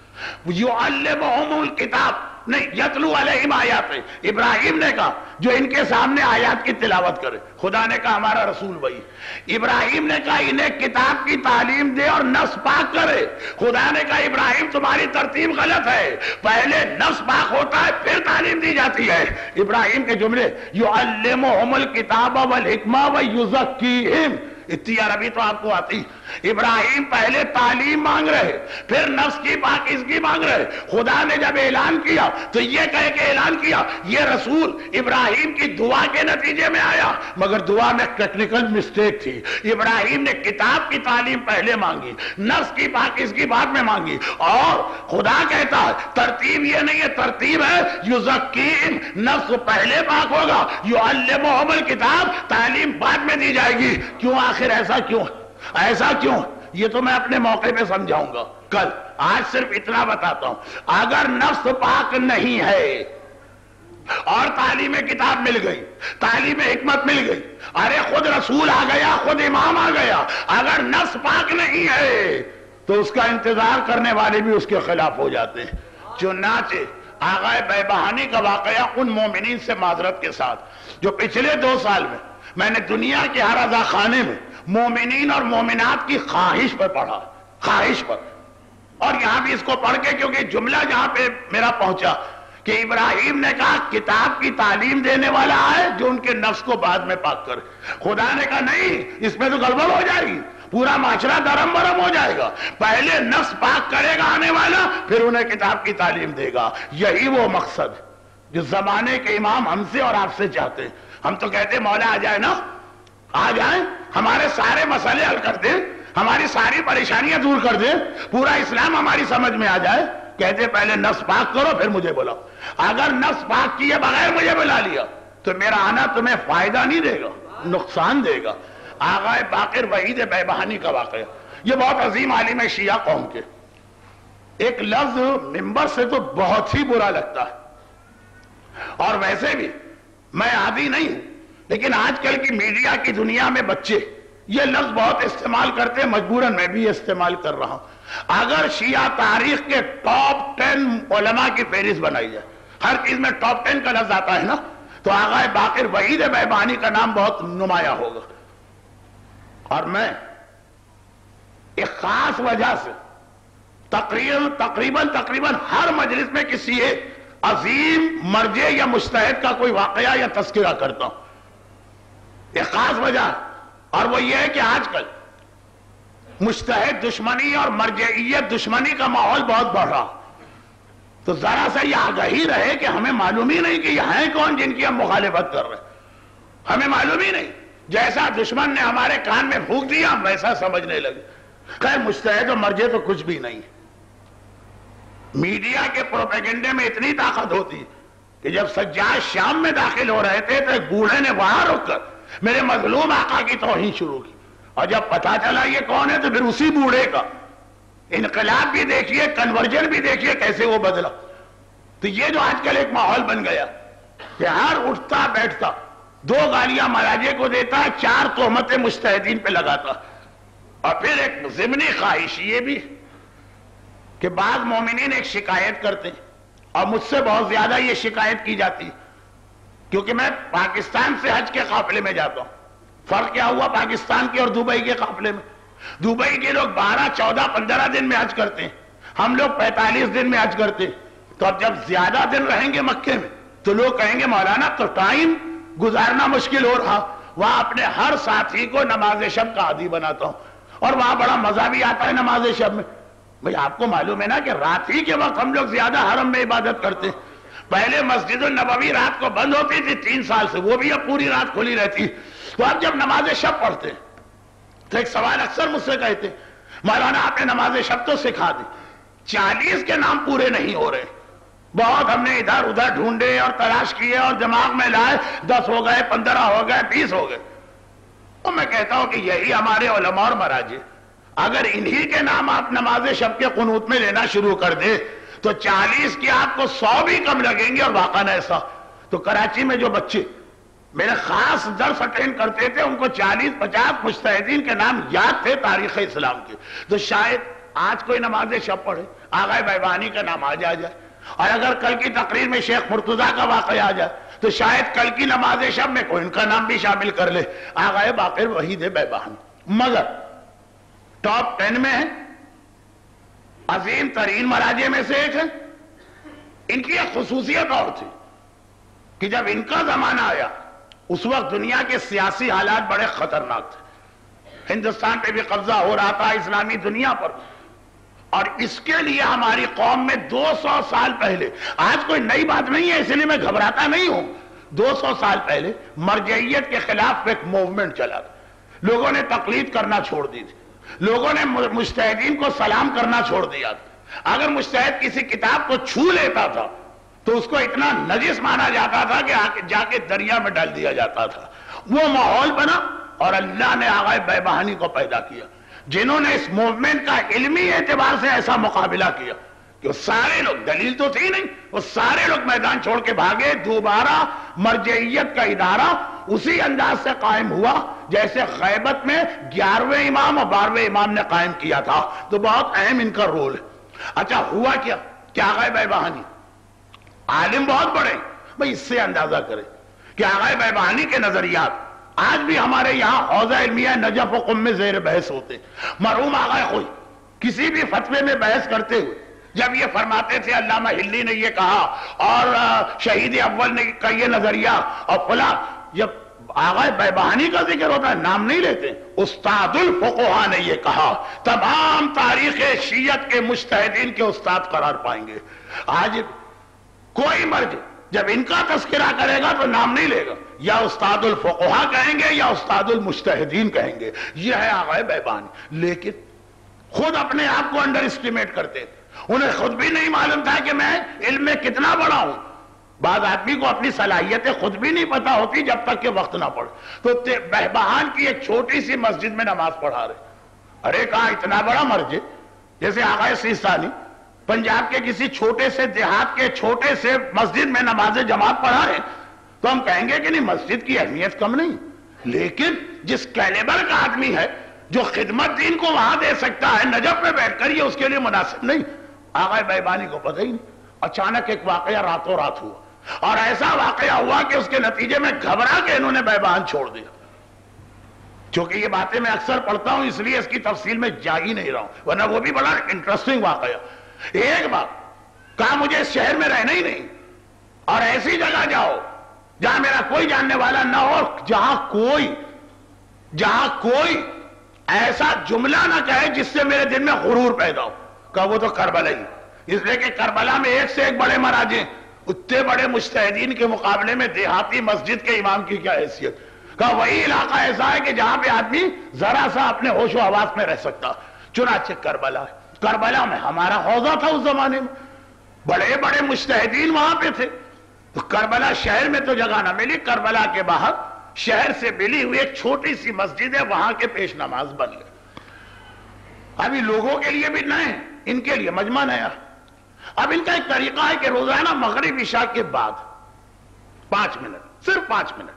یعلمہم الکتاب نہیں، یتلو علیہم آیات، ابراہیم نے کہا جو ان کے سامنے آیات کی تلاوت کرے۔ خدا نے کہا ہمارا رسول وہی۔ ابراہیم نے کہا انہیں کتاب کی تعلیم دے اور نفس پاک کرے۔ خدا نے کہا ابراہیم تمہاری ترتیب غلط ہے، پہلے نفس پاک ہوتا ہے پھر تعلیم دی جاتی ہے۔ ابراہیم کے جملے یعلمہم الکتاب والحکمہ ویزکیہم، اتنی عربی تو آپ کو آتی۔ ابراہیم پہلے تعلیم مانگ رہے، پھر نفس کی پاکیزگی مانگ رہے۔ خدا نے جب اعلان کیا تو یہ کہہ کے اعلان کیا یہ رسول ابراہیم کی دعا کے نتیجے میں آیا، مگر دعا میں ٹیکنیکل مسٹیک تھی۔ ابراہیم نے کتاب کی تعلیم پہلے مانگی، نفس کی پاکیزگی بعد میں مانگی، اور خدا کہتا ہے ترتیب یہ نہیں ہے، ترتیب ہے یزکیم، نفس پہلے پاک ہوگا، یعلمہم الکتاب، تعلیم بعد میں دی جائے گی۔ کیوں آخر ایسا کیوں ایسا کیوں یہ تو میں اپنے موقع پہ سمجھاؤں گا کل، آج صرف اتنا بتاتا ہوں۔ اگر نفس پاک نہیں ہے اور تعلیم کتاب مل گئی، تعلیم حکمت مل گئی، ارے خود رسول آ گیا، خود امام آ گیا، اگر نفس پاک نہیں ہے تو اس کا انتظار کرنے والے بھی اس کے خلاف ہو جاتے ہیں۔ چنانچہ آغا بے بہانی کا واقعہ ان مومنین سے معذرت کے ساتھ جو پچھلے دو سال میں میں نے دنیا کے ہر عزا خانے میں مومنین اور مومنات کی خواہش پر پڑھا، خواہش پر، اور یہاں بھی اس کو پڑھ کے کیونکہ جملہ جہاں پہ میرا پہنچا کہ ابراہیم نے کہا کتاب کی تعلیم دینے والا آئے جو ان کے نفس کو بعد میں پاک کرے۔ خدا نے کہا نہیں، اس میں تو گڑبڑ ہو جائے گی، پورا معاشرہ درم برم ہو جائے گا، پہلے نفس پاک کرے گا آنے والا، پھر انہیں کتاب کی تعلیم دے گا۔ یہی وہ مقصد جو زمانے کے امام ہم سے اور آپ سے چاہتے ہیں۔ ہم تو کہتے ہیں مولا آ جائے نا، آ جائیں، ہمارے سارے مسئلے حل کر دیں، ہماری ساری پریشانیاں دور کر دیں، پورا اسلام ہماری سمجھ میں آ جائے۔ کہتے پہلے نفس پاک کرو پھر مجھے بلاؤ۔ اگر نفس پاک کیے بغیر مجھے بلا لیا تو میرا آنا تمہیں فائدہ نہیں دے گا، نقصان دے گا۔ آغا باقر وحید بے بہانی کا واقعہ، یہ بہت عظیم عالم ہے شیعہ قوم کے۔ ایک لفظ منبر سے تو بہت ہی برا لگتا ہے، اور ویسے بھی میں عادی نہیں ہوں، لیکن آج کل کی میڈیا کی دنیا میں بچے یہ لفظ بہت استعمال کرتے ہیں، مجبوراً میں بھی استعمال کر رہا ہوں۔ اگر شیعہ تاریخ کے ٹاپ ٹین علماء کی فہرست بنائی جائے ہر چیز میں ٹاپ ٹین کا لفظ آتا ہے نا، تو آغا باقر وحید بیبانی کا نام بہت نمایاں ہوگا. اور میں ایک خاص وجہ سے تقریباً تقریباً تقریباً ہر مجلس میں کسی ایک عظیم مرجع یا مجتہد کا کوئی واقعہ یا تذکرہ کرتا ہوں. ایک خاص وجہ ہے، اور وہ یہ ہے کہ آج کل مجتہد دشمنی اور مرجعیت دشمنی کا ماحول بہت بڑھ رہا. تو ذرا سا یہ آگاہی رہے کہ ہمیں معلوم ہی نہیں کہ یہ ہیں کون جن کی ہم مخالفت کر رہے ہیں. ہمیں معلوم ہی نہیں. جیسا دشمن نے ہمارے کان میں پھونک دیا ہم ویسا سمجھنے لگے. خیر مجتہد اور مرجع تو کچھ بھی نہیں. میڈیا کے پروپیگنڈے میں اتنی طاقت ہوتی کہ جب سجاد شام میں داخل ہو رہے تھے تو ایک بوڑھے نے وہاں رک کر میرے مظلوم آقا کی توہین شروع کی، اور جب پتا چلا یہ کون ہے تو پھر اسی بوڑھے کا انقلاب بھی دیکھیے، کنورجن بھی دیکھیے کیسے وہ بدلا. تو یہ جو آج کل ایک ماحول بن گیا کہ ہر اٹھتا بیٹھتا دو گالیاں مراجع کو دیتا، چار تہمتیں مجتہدین پہ لگاتا. اور پھر ایک ضمنی خواہش یہ بھی کہ بعض مومنین ایک شکایت کرتے ہیں، اور مجھ سے بہت زیادہ یہ شکایت کی جاتی ہے کیونکہ میں پاکستان سے حج کے قافلے میں جاتا ہوں. فرق کیا ہوا پاکستان کے اور دبئی کے قافلے میں؟ دبئی کے لوگ بارہ چودہ پندرہ دن میں حج کرتے ہیں، ہم لوگ پینتالیس دن میں حج کرتے ہیں. تو اب جب زیادہ دن رہیں گے مکے میں تو لوگ کہیں گے مولانا تو ٹائم گزارنا مشکل ہو رہا. وہاں اپنے ہر ساتھی کو نماز شب کا عادی بناتا ہوں، اور وہاں بڑا مزہ بھی آتا ہے نماز شب میں. بھئی آپ کو معلوم ہے نا کہ رات ہی کے وقت ہم لوگ زیادہ حرم میں عبادت کرتے ہیں. پہلے مسجد النبوی رات کو بند ہوتی تھی تین سال سے، وہ بھی اب پوری رات کھلی رہتی. تو اب جب نماز شب پڑھتے ہیں تو ایک سوال اکثر مجھ سے کہتے مولانا آپ نے نماز شب تو سکھا دی، چالیس کے نام پورے نہیں ہو رہے. بہت ہم نے ادھر ادھر ڈھونڈے اور تلاش کیے اور دماغ میں لائے، دس ہو گئے، پندرہ ہو گئے، بیس ہو گئے. اور میں کہتا ہوں کہ یہی ہمارے علماء اور مراجع، اگر انہی کے نام آپ نماز شب کے قنوت میں لینا شروع کر دے تو چالیس کی آپ کو سو بھی کم لگیں گے. اور واقعا ایسا تو کراچی میں جو بچے میرے خاص درس اٹینڈ کرتے تھے ان کو چالیس پچاس مجتہدین کے نام یاد تھے تاریخ اسلام کے. تو شاید آج کوئی نماز شب پڑھے آغا بیبانی کا نام آ جائے، اور اگر کل کی تقریر میں شیخ مرتضیٰ کا واقعہ آ جائے تو شاید کل کی نماز شب میں کوئی ان کا نام بھی شامل کر لے، آغا باقر وحید بیبانی. مگر ٹاپ ٹین میں ہے، عظیم ترین مراجع میں سے ایک ہے. ان کی ایک خصوصیت اور تھی کہ جب ان کا زمانہ آیا اس وقت دنیا کے سیاسی حالات بڑے خطرناک تھے. ہندوستان پہ بھی قبضہ ہو رہا تھا، اسلامی دنیا پر. اور اس کے لیے ہماری قوم میں دو سو سال پہلے، آج کوئی نئی بات نہیں ہے اس لیے میں گھبراتا نہیں ہوں، دو سو سال پہلے مرجعیت کے خلاف ایک موومنٹ چلا تھا. لوگوں نے تقلید کرنا چھوڑ دی تھی، لوگوں نے مجتہدین کو سلام کرنا چھوڑ دیا تھا. اگر مجتہد کسی کتاب کو چھو لیتا تھا تو اس کو اتنا نجس مانا جاتا تھا کہ جا کے دریا میں ڈال دیا جاتا تھا. وہ ماحول بنا اور اللہ نے آغا بیبانی کو پیدا کیا جنہوں نے اس موومنٹ کا علمی اعتبار سے ایسا مقابلہ کیا کہ وہ سارے لوگ، دلیل تو تھی نہیں، وہ سارے لوگ میدان چھوڑ کے بھاگے. دوبارہ مرجعیت کا ادارہ اسی انداز سے قائم ہوا جیسے غیبت میں گیارہویں امام اور بارہویں امام نے قائم کیا تھا. تو بہت اہم ان کا رول ہے. اچھا ہوا کیا کہ آغا بیبانی عالم بہت بڑے، بھئی اس سے اندازہ کرے کہ آغا بیبانی کے نظریات آج بھی ہمارے یہاں حوزہ علمیہ نجف و قم میں زیر بحث ہوتے. مرحوم آغا خوئی کسی بھی فتوے میں بحث کرتے ہوئے جب یہ فرماتے تھے علامہ ہلی نے یہ کہا اور شہید اول نے کا یہ نظریہ اور فلاں، جب آغا بیبانی کا ذکر ہوتا ہے نام نہیں لیتے. استاد الفقہا نے یہ کہا، تمام تاریخ شیعت کے مجتہدین کے استاد قرار پائیں گے. آج کوئی مرجع جب ان کا تذکرہ کرے گا تو نام نہیں لے گا، یا استاد الفقہا کہیں گے یا استاد المجتہدین کہیں گے. یہ ہے آغا بیبانی. لیکن خود اپنے آپ کو انڈر اسٹیمیٹ کرتے تھے، انہیں خود بھی نہیں معلوم تھا کہ میں علم میں کتنا بڑا ہوں. بعض آدمی کو اپنی صلاحیتیں خود بھی نہیں پتا ہوتی جب تک کہ وقت نہ پڑے. تو بہبہان کی ایک چھوٹی سی مسجد میں نماز پڑھا رہے. ارے کہا اتنا بڑا مرجع جیسے آغا سیستانی پنجاب کے کسی چھوٹے سے دیہات کے چھوٹے سے مسجد میں نماز جماعت پڑھا رہے تو ہم کہیں گے کہ نہیں مسجد کی اہمیت کم نہیں. لیکن جس کیلیبر کا آدمی ہے جو خدمت دین کو وہاں دے سکتا ہے نجف میں بیٹھ کر، یہ اس کے لیے مناسب نہیں. آغا بیبانی کو پتہ ہی نہیں. اچانک ایک واقعہ راتوں رات ہوا، اور ایسا واقعہ ہوا کہ اس کے نتیجے میں گھبرا کے انہوں نے بیابان چھوڑ دیا۔ چونکہ یہ باتیں میں اکثر پڑھتا ہوں اس لیے اس کی تفصیل میں جا ہی نہیں رہا ہوں، ورنہ وہ بھی بڑا انٹرسٹنگ واقعہ۔ ایک بات کہا، مجھے اس شہر میں رہنا ہی نہیں، اور ایسی جگہ جاؤ جہاں میرا کوئی جاننے والا نہ ہو، جہاں کوئی جہاں کوئی ایسا جملہ نہ کہے جس سے میرے دل میں غرور پیدا ہو۔ کہا وہ تو کربلا ہی، اس لیے کہ کربلا میں ایک سے ایک بڑے مراجع، اتنے بڑے مجتہدین کے مقابلے میں دیہاتی مسجد کے امام کی کیا حیثیت۔ کہا وہی علاقہ ایسا ہے کہ جہاں پہ آدمی ذرا سا اپنے ہوش و حواس میں رہ سکتا، چنانچہ کربلا ہے۔ کربلا میں ہمارا حوضہ تھا اس زمانے میں، بڑے بڑے مجتہدین وہاں پہ تھے۔ تو کربلا شہر میں تو جگہ نہ ملی، کربلا کے باہر شہر سے ملی ہوئی ایک چھوٹی سی مسجد ہے، وہاں کے پیش نماز بن گئے۔ ابھی لوگوں کے لیے بھی نئے، ان کے لیے مجمع نیا۔ اب ان کا ایک طریقہ ہے کہ روزانہ مغرب عشاء کے بعد پانچ منٹ، صرف پانچ منٹ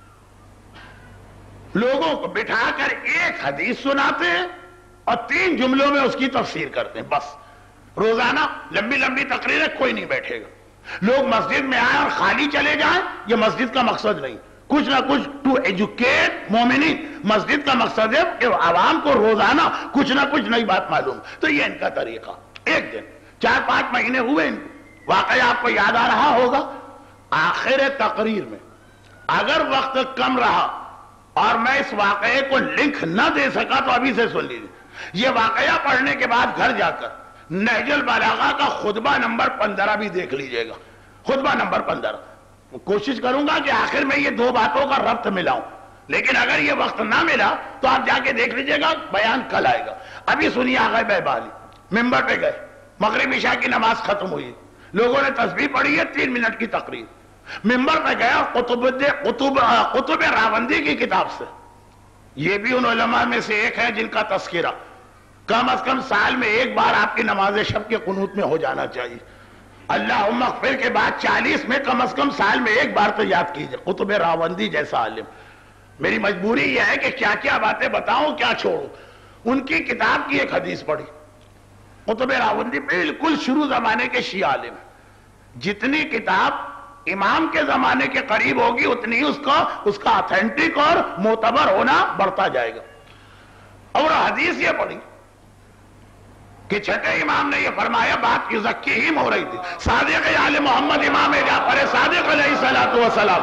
لوگوں کو بٹھا کر ایک حدیث سناتے ہیں اور تین جملوں میں اس کی تفسیر کرتے ہیں، بس۔ روزانہ لمبی لمبی تقریریں کوئی نہیں بیٹھے گا۔ لوگ مسجد میں آئیں اور خالی چلے جائیں، یہ مسجد کا مقصد نہیں، کچھ نہ کچھ ٹو ایجوکیٹ مومنین، مسجد کا مقصد ہے کہ عوام کو روزانہ کچھ نہ کچھ نئی بات معلوم۔ تو یہ ان کا طریقہ۔ ایک دن چار پانچ مہینے ہوئے ان کو، واقعہ آپ کو یاد آ رہا ہوگا، آخر تقریر میں اگر وقت کم رہا اور میں اس واقعے کو لنک نہ دے سکا تو ابھی سے سن لیجیے، یہ واقعہ پڑھنے کے بعد گھر جا کر نہج البلاغہ کا خطبہ نمبر پندرہ بھی دیکھ لیجئے گا، خطبہ نمبر پندرہ۔ کوشش کروں گا کہ آخر میں یہ دو باتوں کا ربط ملاؤں، لیکن اگر یہ وقت نہ ملا تو آپ جا کے دیکھ لیجئے گا، بیان کل آئے گا۔ ابھی سنیے، آغا بہبہالی ممبر پہ گئے، مغرب عشاء کی نماز ختم ہوئی، لوگوں نے تسبیح پڑھی ہے، تین منٹ کی تقریر۔ ممبر پہ گیا قطب قطب قطب راوندی کی کتاب سے، یہ بھی ان علماء میں سے ایک ہے جن کا تذکرہ کم از کم سال میں ایک بار آپ کی نماز شب کے قنوت میں ہو جانا چاہیے۔ اللہم اغفر کے بعد چالیس میں کم از کم سال میں ایک بار تو یاد کیجئے، قطب راوندی جیسا عالم۔ میری مجبوری یہ ہے کہ کیا کیا باتیں بتاؤں کیا چھوڑوں۔ ان کی کتاب کی ایک حدیث پڑھی، قطب راوندی بالکل شروع زمانے کے شیعہ عالم، جتنی کتاب امام کے زمانے کے قریب ہوگی اتنی اس کا اس کا اتھینٹک اور معتبر ہونا بڑھتا جائے گا۔ اور حدیث یہ پڑھی کہ چھٹے امام نے یہ فرمایا، بات یزکیہم ہو رہی تھی، صادق آل محمد امام جعفر صادق علیہ الصلوۃ والسلام،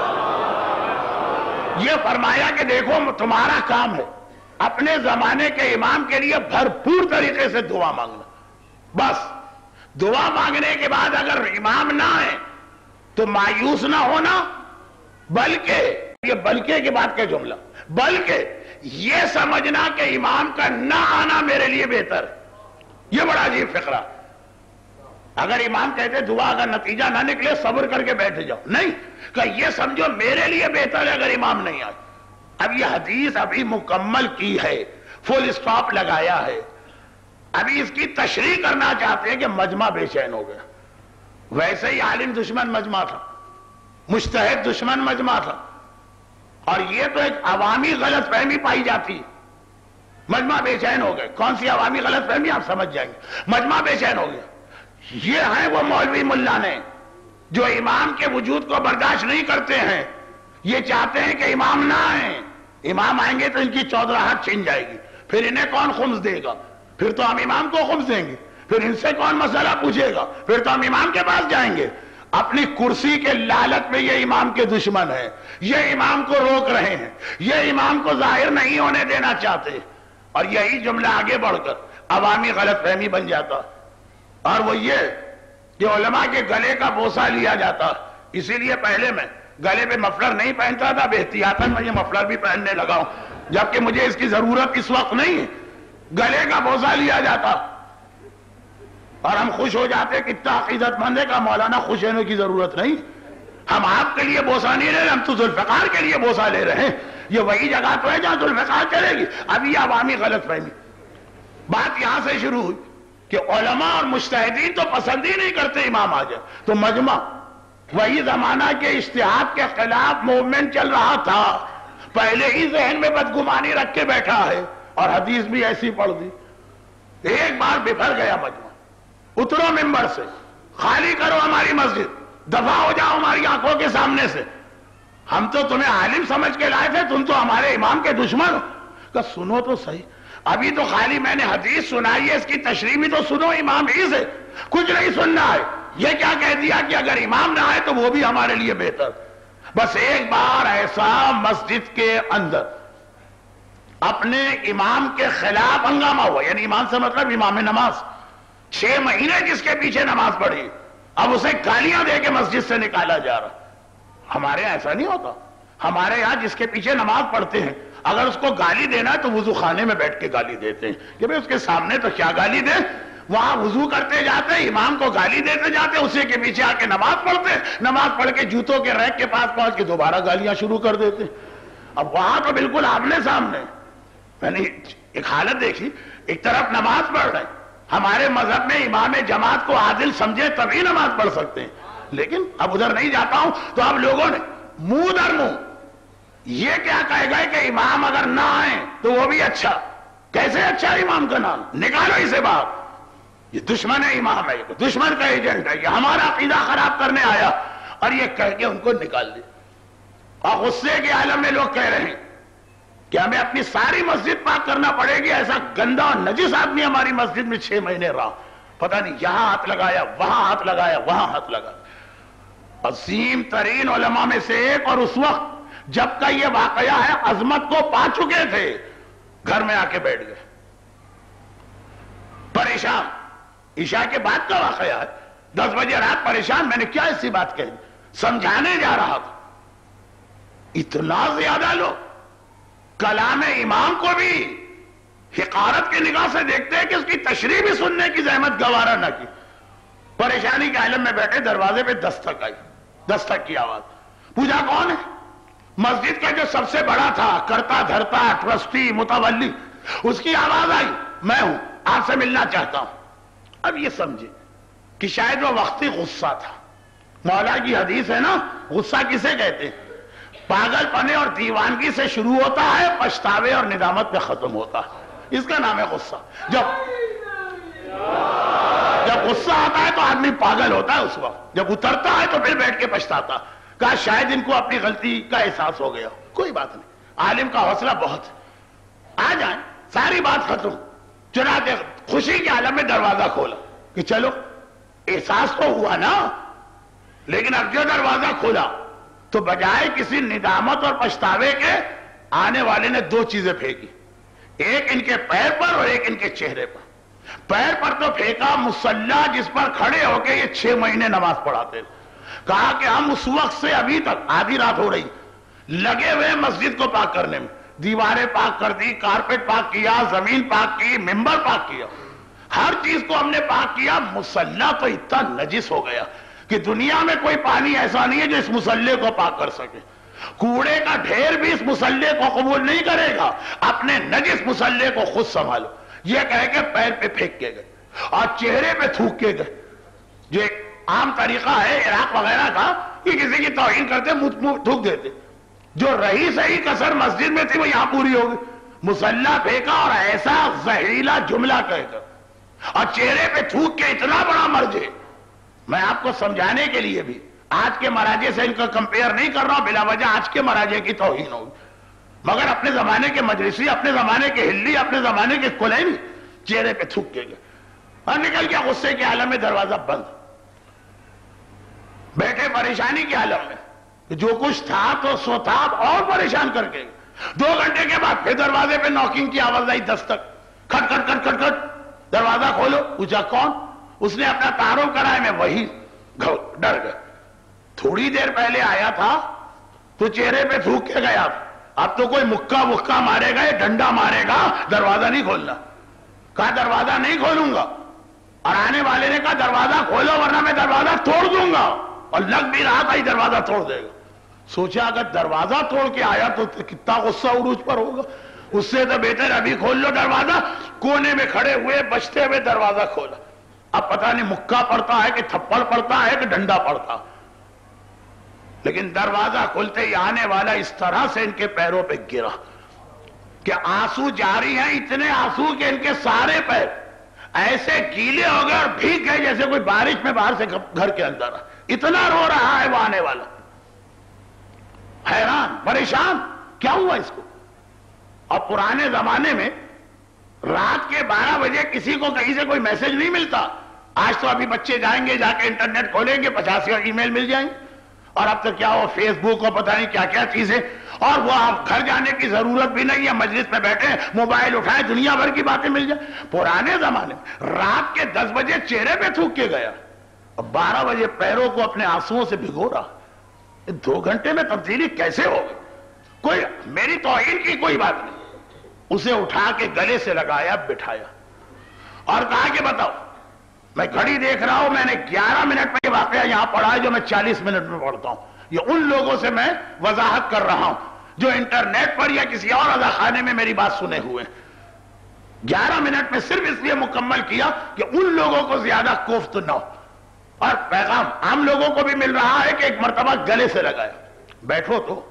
یہ فرمایا کہ دیکھو تمہارا کام ہے اپنے زمانے کے امام کے لیے بھرپور طریقے سے دعا مانگنا، بس دعا مانگنے کے بعد اگر امام نہ آئے تو مایوس نہ ہونا، بلکہ یہ بلکہ کے بعد کا جملہ، بلکہ یہ سمجھنا کہ امام کا نہ آنا میرے لیے بہتر ہے۔ یہ بڑا عجیب فقرہ، اگر امام کہتے دعا اگر نتیجہ نہ نکلے صبر کر کے بیٹھ جاؤ، نہیں، کہ یہ سمجھو میرے لیے بہتر ہے اگر امام نہیں آئے۔ اب یہ حدیث ابھی مکمل کی ہے، فل اسٹاپ لگایا ہے، ابھی اس کی تشریح کرنا چاہتے ہیں کہ مجمع بے چین ہو گیا۔ ویسے ہی عالم دشمن مجمع تھا، مجتہد دشمن مجمع تھا، اور یہ تو ایک عوامی غلط فہمی پائی جاتی ہے۔ مجمع بے چین ہو گئے، کون سی عوامی غلط فہمی آپ سمجھ جائیں گے۔ مجمع بے چین ہو گیا، یہ ہیں وہ مولوی ملا نے جو امام کے وجود کو برداشت نہیں کرتے ہیں، یہ چاہتے ہیں کہ امام نہ آئیں، امام آئیں گے تو ان کی چودراہٹ چھن جائے گی، پھر انہیں کون خمس دے گا، پھر تو ہم امام کو خمس دیں گے، پھر ان سے کون مسئلہ پوچھے گا، پھر تو ہم امام کے پاس جائیں گے۔ اپنی کرسی کے لالچ میں یہ امام کے دشمن ہیں، یہ امام کو روک رہے ہیں، یہ امام کو ظاہر نہیں ہونے دینا چاہتے، اور یہی جملہ آگے بڑھ کر عوامی غلط فہمی بن جاتا، اور وہ یہ کہ علماء کے گلے کا بوسہ لیا جاتا۔ اسی لیے پہلے میں گلے پہ مفلر نہیں پہنتا تھا، بے احتیاطاً میں یہ مفلر بھی پہننے لگا ہوں، جبکہ مجھے اس کی ضرورت اس وقت نہیں ہے۔ گلے کا بوسہ لیا جاتا اور ہم خوش ہو جاتے کہ اتنا عقیدت مند ہے کہ مولانا خوش ہونے کی ضرورت نہیں، ہم آپ کے لیے بوسہ نہیں لے رہے، ہم تو ذوالفقار کے لیے بوسہ لے رہے ہیں۔ یہ وہی جگہ تو ہے جہاں ذوالفقار چلے گی۔ اب یہ عوامی غلط فہمی، بات یہاں سے شروع ہوئی کہ علماء اور مجتہدین تو پسند ہی نہیں کرتے امام آ جائے، تو مجمع وہی زمانہ کے اجتہاد کے خلاف موومنٹ چل رہا تھا، پہلے ہی ذہن میں بدگمانی رکھ کے بیٹھا ہے اور حدیث بھی ایسی پڑھ دی، ایک بار بفر گیا مجمع، اترو ممبر سے، خالی کرو ہماری مسجد، دفع ہو جاؤ ہماری آنکھوں کے سامنے سے، ہم تو تمہیں عالم سمجھ کے لائے تھے، تم تو ہمارے امام کے دشمن ہو۔ کہ سنو تو صحیح، ابھی تو خالی میں نے حدیث سنائی ہے، اس کی تشریح بھی تو سنو امام ہی سے، کچھ نہیں سننا ہے۔ یہ کیا کہہ دیا کہ اگر امام نہ آئے تو وہ بھی ہمارے لیے بہتر۔ بس ایک بار ایسا مسجد کے اندر اپنے امام کے خلاف ہنگامہ ہوا، یعنی امام سے مطلب امام نماز، چھ مہینے جس کے پیچھے نماز پڑھی، اب اسے گالیاں دے کے مسجد سے نکالا جا رہا۔ ہمارے یہاں ایسا نہیں ہوتا، ہمارے یہاں جس کے پیچھے نماز پڑھتے ہیں اگر اس کو گالی دینا ہے تو وضو خانے میں بیٹھ کے گالی دیتے ہیں کہ بھئی اس کے سامنے تو کیا گالی دے، وہاں وضو کرتے جاتے امام کو گالی دیتے جاتے، اسی کے پیچھے آ کے نماز پڑھتے، نماز پڑھ کے جوتوں کے ریک کے پاس پہنچ کے دوبارہ گالیاں شروع کر دیتے۔ اب وہاں تو بالکل آمنے سامنے، میں نے ایک حالت دیکھی، ایک طرف نماز پڑھ رہے، ہمارے مذہب میں امام جماعت کو عادل سمجھے تبھی نماز پڑھ سکتے ہیں، لیکن اب ادھر نہیں جاتا ہوں تو اب لوگوں نے منہ در منہ یہ کیا کہے گئے کہ امام اگر نہ آئیں تو وہ بھی اچھا۔ کیسے اچھا امام کا نام؟ نکالو اسے باہر، یہ دشمن ہے امام ہے، یہ دشمن کا ایجنٹ ہے، یہ ہمارا عقیدہ خراب کرنے آیا، اور یہ کہہ کے ان کو نکال دیا۔ اور غصے کے عالم میں لوگ کہہ رہے ہیں کہ ہمیں اپنی ساری مسجد پاک کرنا پڑے گی، ایسا گندا اور نجس آدمی ہماری مسجد میں چھ مہینے رہا، پتہ نہیں یہاں ہاتھ لگایا، وہاں ہاتھ لگایا، وہاں ہاتھ لگایا۔ عظیم ترین علماء میں سے ایک، اور اس وقت جب کا یہ واقعہ ہے عظمت کو پا چکے تھے، گھر میں آ کے بیٹھ گئے پریشان۔ عشاء کے بعد کا واقعہ ہے، دس بجے رات پریشان، میں نے کیا ایسی بات کہی، سمجھانے جا رہا تھا۔ اتنا زیادہ لوگ کلام امام کو بھی حقارت کی نگاہ سے دیکھتے ہیں کہ اس کی تشریح بھی سننے کی زحمت گوارا نہ کی۔ پریشانی کے عالم میں بیٹھے، دروازے پہ دستک آئی، دستک کی آواز، پوچھا کون ہے؟ مسجد کا جو سب سے بڑا تھا، کرتا دھرتا ٹرسٹی متولی، اس کی آواز آئی، میں ہوں، آپ سے ملنا چاہتا ہوں۔ اب یہ سمجھے کہ شاید وہ وقتی غصہ تھا، مولا کی حدیث ہے نا، غصہ کسے کہتے ہیں؟ پاگل پنے اور دیوانگی سے شروع ہوتا ہے، پچھتاوے اور ندامت پہ ختم ہوتا ہے، اس کا نام ہے غصہ۔ جب جب غصہ آتا ہے تو آدمی پاگل ہوتا ہے، اس وقت جب اترتا ہے تو پھر بیٹھ کے پچھتاتا، کہا شاید ان کو اپنی غلطی کا احساس ہو گیا، کوئی بات نہیں، عالم کا حوصلہ بہت ہے، آ جائیں، ساری بات ختم۔ چنانچہ خوشی کے عالم میں دروازہ کھولا کہ چلو احساس تو ہوا نا، لیکن اب جو دروازہ کھولا تو بجائے کسی ندامت اور پچھتاوے کے آنے والے نے دو چیزیں پھینکی، ایک ان کے پیر پر اور ایک ان کے چہرے پر۔ پیر پر تو پھینکا مصلی جس پر کھڑے ہو کے یہ چھ مہینے نماز پڑھاتے، کہا کہ ہم اس وقت سے ابھی تک، آدھی رات ہو رہی، لگے ہوئے مسجد کو پاک کرنے میں، دیواریں پاک کر دی، کارپیٹ پاک کیا، زمین پاک کی، ممبر پاک کیا، ہر چیز کو ہم نے پاک کیا۔ مصلی تو اتنا نجس ہو گیا کہ دنیا میں کوئی پانی ایسا نہیں ہے جو اس مصلی کو پاک کر سکے، کوڑے کا ڈھیر بھی اس مصلی کو قبول نہیں کرے گا، اپنے نجس مصلی کو خود سنبھالو، یہ کہہ کے پیر پہ پھینک کے گئے اور چہرے پہ تھوک کے گئے، جو ایک عام طریقہ ہے عراق وغیرہ کا کہ کسی کی توہین کرتے منہ تھوک دیتے، جو رہی صحیح کسر مسجد میں تھی وہ یہاں پوری ہو گئی، مصلی پھینکا اور ایسا زہریلا جملہ کہہ کر اور چہرے پہ تھوک کے اتنا بڑا مرجے۔ میں آپ کو سمجھانے کے لیے بھی آج کے مراجع سے ان کا کمپیئر نہیں کر رہا ہوں، بلا وجہ آج کے مراجع کی توہین ہوگی، مگر اپنے زمانے کے مجلسی، اپنے زمانے کے ہلی، اپنے زمانے کے کلینی چہرے پہ تھوک کے گئے اور نکل گیا غصے کے عالم میں، دروازہ بند، بیٹھے پریشانی کے عالم میں، جو کچھ تھا تو سو تھا، اور پریشان کر کے دو گھنٹے کے بعد پھر دروازے پہ نوکنگ کی آواز آئی، دستک، کھٹ کھٹ کھٹ کھٹ کھٹ، دروازہ کھولو، پوچھا کون؟ اس نے اپنا تعارف کرایا، میں وہی، ڈر گئے، تھوڑی دیر پہلے آیا تھا تو چہرے پہ تھوک کے گیا، اب تو کوئی مکہ مکہ مارے گا، ڈنڈا مارے گا، دروازہ نہیں کھولنا۔ کہا دروازہ نہیں کھولوں گا، اور آنے والے نے کہا دروازہ کھولو ورنہ میں دروازہ توڑ دوں گا، اور لگ بھی رہا تھا ہی دروازہ توڑ دے گا۔ سوچا اگر دروازہ توڑ کے آیا تو کتنا غصہ عروج پر ہوگا، اس سے تو بہتر ابھی کھول لو دروازہ۔ کونے میں کھڑے ہوئے بچتے ہوئے دروازہ کھولا، اب پتہ نہیں مکہ پڑتا ہے کہ تھپڑ پڑتا ہے کہ ڈنڈا پڑتا، لیکن دروازہ کھلتے ہی آنے والا اس طرح سے ان کے پیروں پہ گرا کہ آنسو جاری ہیں، اتنے آنسو کہ ان کے سارے پیر ایسے گیلے ہو گئے اور بھیگ گئے جیسے کوئی بارش میں باہر سے گھر کے اندر آ. اتنا رو رہا ہے وہ آنے والا. حیران پریشان کیا ہوا اس کو. اور پرانے زمانے میں رات کے بارہ بجے کسی کو کہیں سے کوئی میسج نہیں ملتا. آج تو ابھی بچے جائیں گے جا کے انٹرنیٹ کھولیں گے پچاس کا ای میل مل جائیں گے. اور اب تک کیا ہو فیس بک کو پتہ نہیں کیا کیا چیزیں. اور وہ آپ گھر جانے کی ضرورت بھی نہیں ہے, مجلس میں بیٹھے موبائل اٹھائے دنیا بھر کی باتیں مل جائیں. پرانے زمانے میں رات کے دس بجے چہرے پہ تھوک کے گیا اور بارہ بجے پیروں کو اپنے آنسوؤں سے بھگو رہا. دو گھنٹے میں تبدیلی کیسے ہو گئی؟ کوئی میری توہین کی کوئی بات نہیں. اسے اٹھا کے گلے سے لگایا بٹھایا اور کہا کہ بتاؤ. میں گھڑی دیکھ رہا ہوں, میں نے گیارہ منٹ میں یہ واقعہ یہاں پڑھا ہے جو میں چالیس منٹ میں پڑھتا ہوں. یہ ان لوگوں سے میں وضاحت کر رہا ہوں جو انٹرنیٹ پر یا کسی اور اذا خانے میں میری بات سنے ہوئے. گیارہ منٹ میں صرف اس لیے مکمل کیا کہ ان لوگوں کو زیادہ کوفت نہ ہو. اور پیغام عام لوگوں کو بھی مل رہا ہے کہ ایک مرتبہ گلے سے لگایا. بیٹھو تو.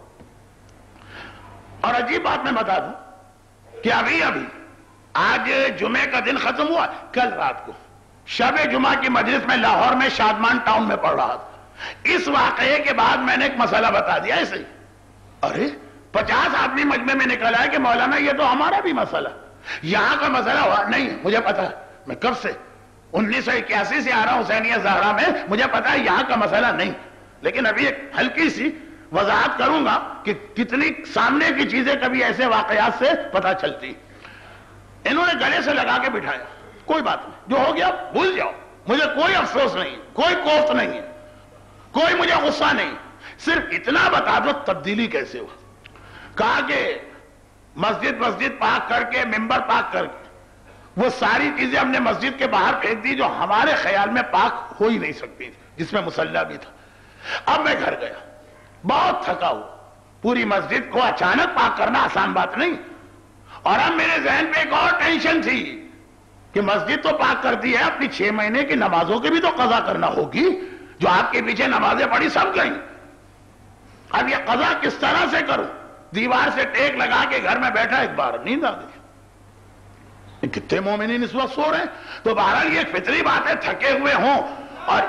اور عجیب بات میں بتا دوں کہ ابھی ابھی آج جمعے کا دن ختم ہوا, کل رات کو شب جمعہ کی مجلس میں لاہور میں شادمان ٹاؤن میں پڑھ رہا تھا. اس واقعے کے بعد میں نے ایک مسئلہ بتا دیا ایسے ہی. ارے پچاس آدمی مجمع میں نکل آئے کہ مولانا یہ تو ہمارا بھی مسئلہ, یہاں کا مسئلہ ہوا نہیں. مجھے پتا ہے, میں کب سے انیس سو اکیاسی سے آ رہا ہوں حسینیہ زہرا میں, مجھے پتا ہے یہاں کا مسئلہ نہیں. لیکن ابھی ایک ہلکی سی وضاحت کروں گا کہ کتنی سامنے کی چیزیں کبھی ایسے واقعات سے پتا چلتی. انہوں نے گلے سے لگا کے بٹھایا. کوئی بات نہیں, جو ہو گیا بھول جاؤ, مجھے کوئی افسوس نہیں, کوئی کوفت نہیں ہے, کوئی مجھے غصہ نہیں. صرف اتنا بتا دو تبدیلی کیسے ہوا. کہا کہ مسجد مسجد پاک کر کے ممبر پاک کر کے وہ ساری چیزیں ہم نے مسجد کے باہر پھینک دی جو ہمارے خیال میں پاک ہو ہی نہیں سکتی تھی, جس میں مصلی بھی تھا. اب میں گھر گیا, بہت تھکا ہوا. پوری مسجد کو اچانک پاک کرنا آسان بات نہیں. اور اب میرے ذہن پہ ایک اور ٹینشن تھی کہ مسجد تو پاک کر دی ہے, اپنی چھ مہینے کی نمازوں کی بھی تو قضا کرنا ہوگی. جو آپ کے پیچھے نمازیں پڑھی سب گئیں. اب یہ قضا کس طرح سے کروں؟ دیوار سے ٹیک لگا کے گھر میں بیٹھا, ایک بار نیند آ گئی. کتنے مومنین اس وقت سو رہے ہیں. تو بہرحال یہ فطری بات ہے, تھکے ہوئے ہوں. اور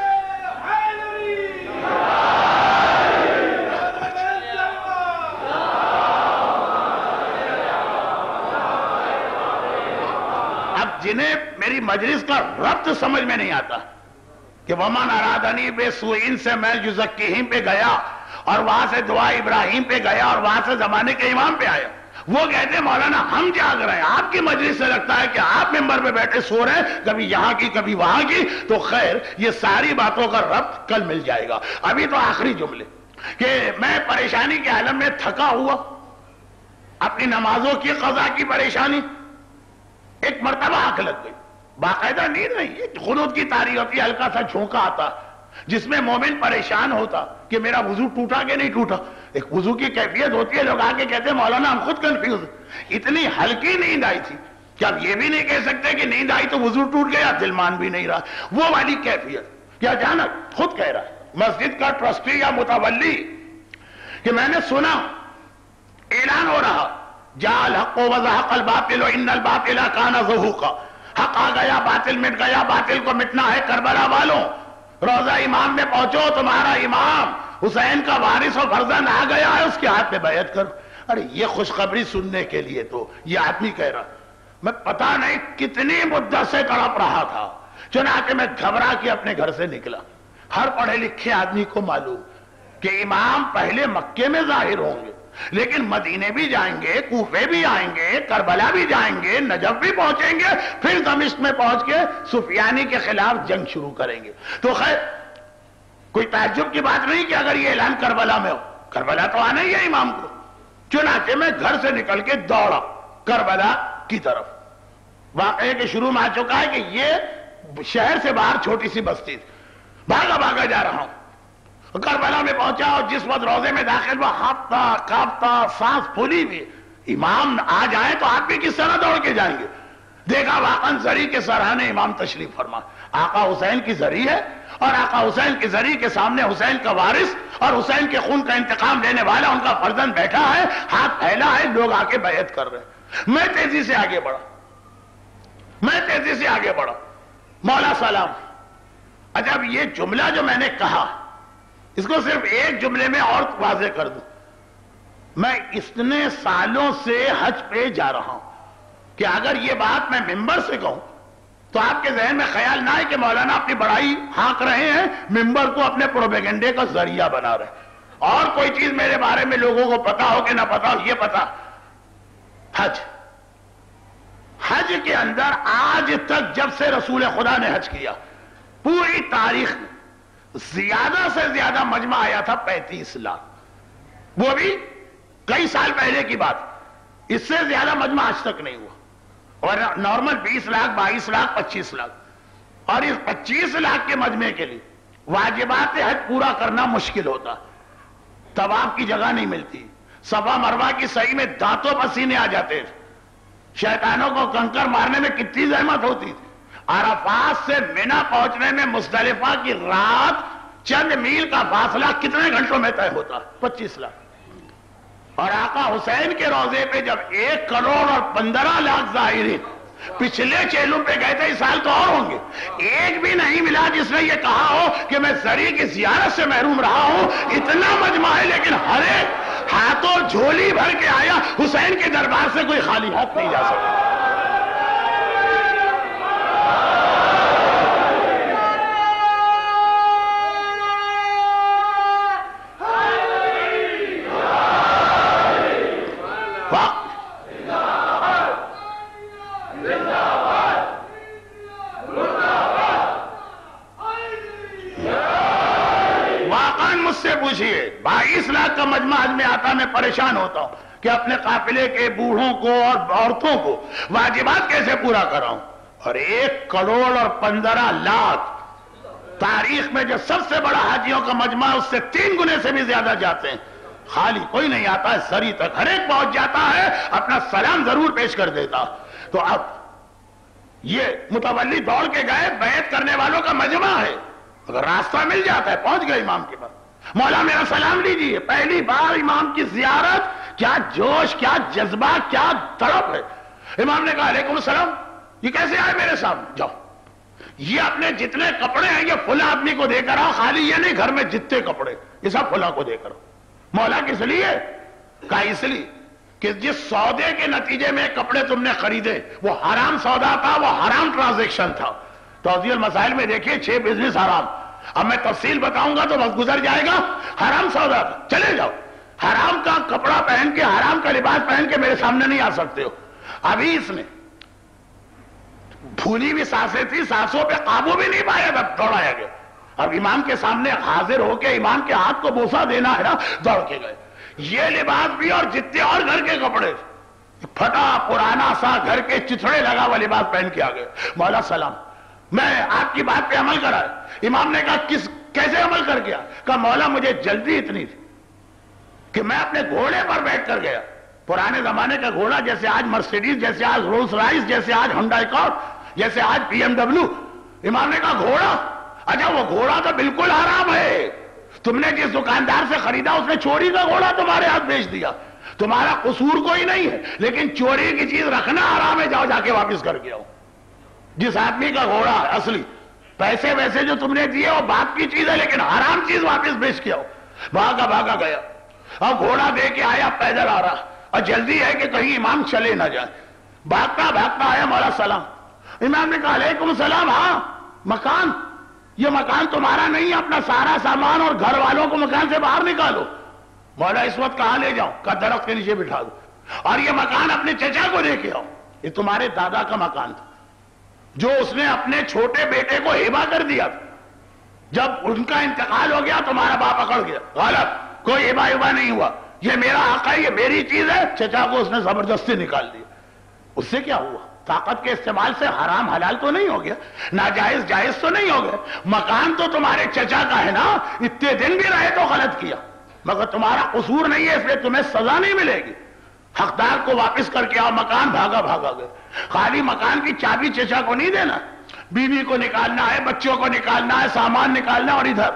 اب جنہیں میری مجلس کا ربط سمجھ میں نہیں آتا کہ ومن ارادنی بے سوئین سے میں یزکیہم پہ گیا اور وہاں سے دعا ابراہیم پہ گیا اور وہاں سے زمانے کے امام پہ آیا, وہ کہتے ہیں مولانا ہم جاگ رہے ہیں, آپ کی مجلس سے لگتا ہے کہ آپ ممبر پہ بیٹھے سو رہے ہیں, کبھی یہاں کی کبھی وہاں کی. تو خیر یہ ساری باتوں کا ربط کل مل جائے گا. ابھی تو آخری جملے کہ میں پریشانی کے عالم میں تھکا ہوا, اپنی نمازوں کی قضا کی پریشانی. ایک مرتبہ آنکھ لگ گئی, باقاعدہ نیند نہیں, قنوت کی تاریخ ہوتی, ہلکا سا جھونکا آتا جس میں مومن پریشان ہوتا کہ میرا وضو ٹوٹا کہ نہیں ٹوٹا. ایک وضو کی کیفیت ہوتی ہے, لوگ آگے کہتے ہیں مولانا ہم خود کنفیوز. اتنی ہلکی نیند آئی تھی کہ اب یہ بھی نہیں کہہ سکتے کہ نیند آئی تو وضو ٹوٹ گیا, دل مان بھی نہیں رہا. وہ والی کیفیت کیا اچانک خود کہہ رہا ہے مسجد کا ٹرسٹی یا متولی کہ میں نے سنا اعلان ہو رہا جاء الحق وزهق الباطل ان الباطل كان زهوقا. حق آ گیا, باطل مٹ گیا, باطل کو مٹنا ہے. کربلا والوں روزہ امام میں پہنچو, تمہارا امام حسین کا وارث و فرزند آ گیا ہے, اس کے ہاتھ میں بیعت کرو. ارے یہ خوشخبری سننے کے لیے تو یہ آدمی کہہ رہا, میں پتا نہیں کتنی مدت سے تڑپ رہا تھا. چنانچہ میں گھبرا کے اپنے گھر سے نکلا. ہر پڑھے لکھے آدمی کو معلوم کہ امام پہلے مکے میں ظاہر ہوں گے, لیکن مدینے بھی جائیں گے, کوفے بھی آئیں گے, کربلا بھی جائیں گے, نجف بھی پہنچیں گے, پھر دمشق میں پہنچ کے سفیانی کے خلاف جنگ شروع کریں گے. تو خیر کوئی تعجب کی بات نہیں کہ اگر یہ اعلان کربلا میں ہو, کربلا تو آنا ہی ہے امام کو. چنانچہ میں گھر سے نکل کے دوڑا کربلا کی طرف. واقعے کے شروع میں آ چکا ہے کہ یہ شہر سے باہر چھوٹی سی بستی تھی. بھاگا بھاگا جا رہا ہوں, کربلا میں پہنچا اور جس وقت روزے میں داخل ہوا ہانپتا کانپتا سانس پھولی ہوئی. امام آ جائیں تو آپ بھی کس طرح دوڑ کے جائیں گے. دیکھا واقعا زری کے سرحانے امام تشریف فرما. آقا حسین کی زری ہے اور آقا حسین کی زری کے سامنے حسین کا وارث اور حسین کے خون کا انتقام لینے والا ان کا فرزند بیٹھا ہے, ہاتھ پھیلا ہے, لوگ آ کے بیعت کر رہے ہیں. میں تیزی سے آگے بڑھا. میں تیزی سے آگے بڑھا. مولا سلام. اچھا اب یہ جملہ جو میں نے کہا اس کو صرف ایک جملے میں اور واضح کر دوں. میں اتنے سالوں سے حج پہ جا رہا ہوں کہ اگر یہ بات میں ممبر سے کہوں تو آپ کے ذہن میں خیال نہ آئے کہ مولانا اپنی بڑائی ہانک رہے ہیں, ممبر کو اپنے پروپیگنڈے کا ذریعہ بنا رہے ہیں. اور کوئی چیز میرے بارے میں لوگوں کو پتا ہو کہ نہ پتا ہو, یہ پتا حج حج کے اندر آج تک جب سے رسول خدا نے حج کیا پوری تاریخ میں زیادہ سے زیادہ مجمع آیا تھا پینتیس لاکھ. وہ بھی کئی سال پہلے کی بات, اس سے زیادہ مجمع آج تک نہیں ہوا. اور نارمل بیس لاکھ بائیس لاکھ پچیس لاکھ. اور اس پچیس لاکھ کے مجمع کے لیے واجبات حج پورا کرنا مشکل ہوتا. طواف کی جگہ نہیں ملتی, صفا مروہ کی سعی میں دانتوں پسینے آ جاتے, شیطانوں کو کنکر مارنے میں کتنی زحمت ہوتی تھی. عرفات سے مینا پہنچنے میں مزدلفہ کی رات چند میل کا فاصلہ کتنے گھنٹوں میں طے ہوتا؟ پچیس لاکھ. اور آقا حسین کے روضے پہ جب ایک کروڑ اور پندرہ لاکھ زائرین پچھلے چیلوں پہ گئے تھے, اس سال تو اور ہوں گے, ایک بھی نہیں ملا جس نے یہ کہا ہو کہ میں زری کی زیارت سے محروم رہا ہوں. اتنا مجمع ہے لیکن ہر ایک ہاتھوں جھولی بھر کے آیا, حسین کے دربار سے کوئی خالی ہاتھ نہیں جا سکتا. بائیس لاکھ کا مجمع حج میں آتا, میں پریشان ہوتا ہوں کہ اپنے قافلے کے بوڑھوں کو اور عورتوں کو واجبات کیسے پورا کراؤں. اور ایک کروڑ اور پندرہ لاکھ تاریخ میں جو سب سے بڑا حاجیوں کا مجمع اس سے تین گنے سے بھی زیادہ جاتے ہیں, خالی کوئی نہیں آتا ہے سری تک. ہر ایک پہنچ جاتا ہے, اپنا سلام ضرور پیش کر دیتا. تو اب یہ متولی دوڑ کے گئے, بیعت کرنے والوں کا مجمع ہے, اگر راستہ مل جاتا ہے پہنچ گئے امام کے پاس, مولا میرا سلام لیجیے. پہلی بار امام کی زیارت, کیا جوش, کیا جذبہ, کیا تڑپ ہے. امام نے کہا علیکم السلام. یہ کیسے آئے میرے سامنے؟ جاؤ, یہ اپنے جتنے کپڑے ہیں یہ فلاں آدمی کو دے کر آؤ, خالی یہ نہیں گھر میں جتنے کپڑے یہ سب فلاں کو دے کر آؤ. مولا کس لیے؟ کہا اس لیے کہ جس سودے کے نتیجے میں کپڑے تم نے خریدے وہ حرام سودا تھا, وہ حرام ٹرانزیکشن تھا. توضیح المسائل میں دیکھیے چھ بزنس حرام. اب میں تفصیل بتاؤں گا تو وقت گزر جائے گا. حرام سودا تھا, چلے جاؤ. حرام کا کپڑا پہن کے, حرام کا لباس پہن کے میرے سامنے نہیں آ سکتے ہو. ابھی اس نے بھولی بھی سانسیں تھی, سانسوں پہ قابو بھی نہیں پایا, تب دوڑایا گیا. اب امام کے سامنے حاضر ہو کے امام کے ہاتھ کو بوسا دینا ہے نا, دوڑ کے گئے. یہ لباس بھی اور جتنے اور گھر کے کپڑے, پھٹا پرانا سا گھر کے چتھڑے لگا ہوا لباس پہن کے آ گئے. مولا سلام, میں آپ کی بات پہ عمل کرا. امام نے کہا کس کیسے عمل کر گیا؟ کہا مولا مجھے جلدی اتنی تھی کہ میں اپنے گھوڑے پر بیٹھ کر گیا. پرانے زمانے کا گھوڑا, جیسے آج مرسیڈیز, جیسے آج رولز رائس, جیسے آج ہنڈا اکارڈ, جیسے آج بی ایم ڈبلو. امام نے کہا گھوڑا, اچھا وہ گھوڑا تو بالکل حرام ہے. تم نے جس دکاندار سے خریدا اس نے چوری کا گھوڑا تمہارے ہاتھ بیچ دیا. تمہارا قصور کوئی نہیں ہے, لیکن چوری کی چیز رکھنا حرام ہے. جاؤ جا کے واپس کر کے آؤ. جس آدمی کا گھوڑا ہے اصلی, پیسے ویسے جو تم نے دیے وہ باپ کی چیز ہے, لیکن حرام چیز واپس بیچ کے آؤ. بھاگا بھاگا گیا, اب گھوڑا دے کے آیا, پیدل آ رہا, اور جلدی ہے کہ کہیں امام چلے نہ جائے. بھاگتا بھاگتا آیا, مولا سلام. امام نے کہا علیکم السلام. ہاں مکان, یہ مکان تمہارا نہیں, اپنا سارا سامان اور گھر والوں کو مکان سے باہر نکالو. مولا اس وقت کہاں لے جاؤں؟ کہ درخت کے نیچے بٹھا دو, اور یہ مکان اپنے چچا کو دے کے آؤ. یہ تمہارے دادا کا مکان تھا جو اس نے اپنے چھوٹے بیٹے کو ہبہ کر دیا تھا. جب ان کا انتقال ہو گیا تمہارا باپ اکڑ گیا. غلط, کوئی ہبہ ہبہ نہیں ہوا, یہ میرا حق ہے, یہ میری چیز ہے. چچا کو اس نے زبردستی نکال دیا. اس سے کیا ہوا؟ طاقت کے استعمال سے حرام حلال تو نہیں ہو گیا, ناجائز جائز تو نہیں ہو گیا. مکان تو تمہارے چچا کا ہے نا, اتنے دن بھی رہے تو غلط کیا, مگر تمہارا قصور نہیں ہے, اس لیے تمہیں سزا نہیں ملے گی. حقدار کو واپس کر کے آؤ. مکان, بھاگا بھاگا گئے. خالی مکان کی چابی چچا کو نہیں دینا, بیوی کو نکالنا ہے, بچوں کو نکالنا ہے, سامان نکالنا. اور ادھر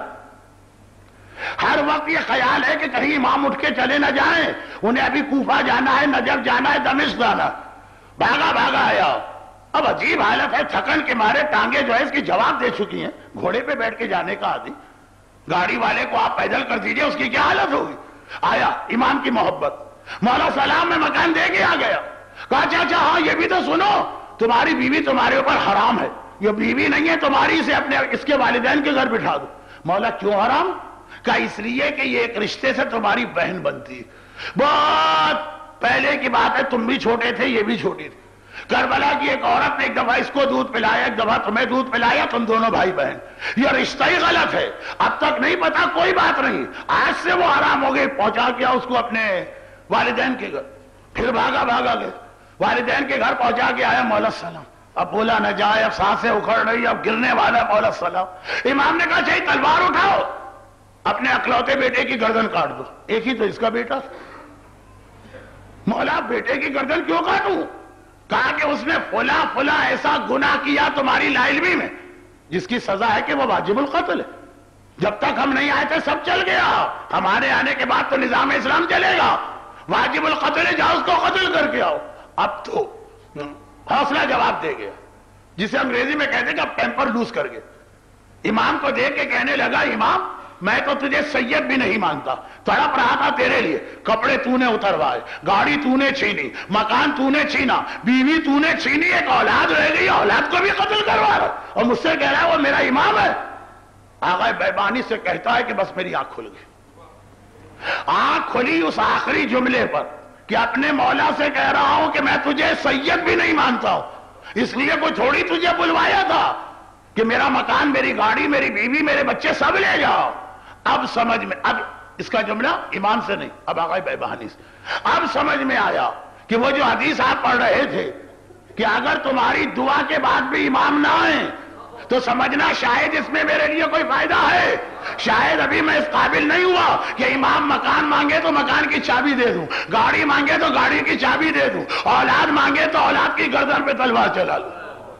ہر وقت یہ خیال ہے کہ کہیں امام اٹھ کے چلے نہ جائیں, انہیں ابھی کوفہ جانا ہے, نجف جانا ہے, دمشق جانا. بھاگا بھاگا آیا, اب عجیب حالت ہے، تھکن کے مارے ٹانگیں جو ہے اس کی جواب دے چکی ہیں، گھوڑے پہ بیٹھ کے جانے کا آدمی، گاڑی والے کو آپ پیدل کر دیجئے، اس کی کیا حالت ہوگی؟ آیا امام کی محبت، مولا سلام میں مکان دے کے آ گیا، کہا چاچا ہاں یہ بھی تو سنو، تمہاری بیوی تمہارے اوپر حرام ہے، یہ بیوی نہیں ہے تمہاری، اسے اپنے اس کے والدین کے گھر بٹھا دو۔ مولا کیوں حرام؟ کہا اس لیے کہ یہ ایک رشتے سے تمہاری بہن بنتی ہے۔ بہت پہلے کی بات ہے، تم بھی چھوٹے تھے، یہ بھی چھوٹی تھی، کربلا کی ایک عورت نے ایک دفعہ اس کو دودھ پلایا، ایک دفعہ تمہیں دودھ پلایا، تم دونوں بھائی بہن، یہ رشتہ ہی غلط ہے، اب تک نہیں پتا، کوئی بات نہیں، آج سے وہ حرام ہو گئی۔ پہنچا کیا اس کو اپنے والدین کے گھر، پھر بھاگا بھاگا گئے، والدین کے گھر پہنچا کے آیا، مولا السلام، اب بولا نہ جائے، اب سانسیں اکھڑ رہی، اب گرنے والا، مولا السلام۔ امام نے کہا چاہیے تلوار اٹھاؤ، اپنے اکلوتے بیٹے کی گردن کاٹ دو، ایک ہی تو اس کا بیٹا۔ مولا بیٹے کی گردن کیوں کاٹوں؟ کہا کہ اس نے فلاں فلاں ایسا گناہ کیا تمہاری لا علمی میں، جس کی سزا ہے کہ وہ واجب القتل ہے۔ جب تک ہم نہیں آئے تھے سب چل گیا، ہمارے آنے کے بعد تو نظام اسلام چلے گا، واجب القتل ہے، جاؤ اس کو قتل کر کے آؤ۔ اب تو حوصلہ جواب دے گیا، جسے انگریزی میں کہتے ہیں کہ اب ٹیمپر لوز کر گئے۔ امام کو دیکھ کے کہنے لگا امام میں تو تجھے سید بھی نہیں مانتا، تڑپ رہا تھا تیرے لیے، کپڑے تو نے اتروائے، گاڑی تو نے چھینی، مکان تو نے چھینا، بیوی تو نے چھینی، ایک اولاد رہ گئی، اولاد کو بھی قتل کروا رہا اور مجھ سے کہہ رہا ہے وہ میرا امام ہے۔ آغا بیبانی سے کہتا ہے کہ بس میری آنکھ کھل گئی، آنکھ کھلی اس آخری جملے پر کہ اپنے مولا سے کہہ رہا ہوں کہ میں تجھے سید بھی نہیں مانتا ہوں، اس لیے کوئی تھوڑی تجھے بلوایا تھا کہ میرا مکان، میری گاڑی، میری بیوی، میرے بچے سب لے جاؤ۔ اب سمجھ میں، اب اس کا جملہ امام سے نہیں، اب آغا بیبانی سے، اب سمجھ میں آیا کہ وہ جو حدیث آپ پڑھ رہے تھے کہ اگر تمہاری دعا کے بعد بھی امام نہ آئیں تو سمجھنا شاید اس میں میرے لیے کوئی فائدہ ہے، شاید ابھی میں اس قابل نہیں ہوا کہ امام مکان مانگے تو مکان کی چابی دے دوں، گاڑی مانگے تو گاڑی کی چابی دے دوں، اولاد مانگے تو اولاد کی گردن پہ تلوار چلا لوں۔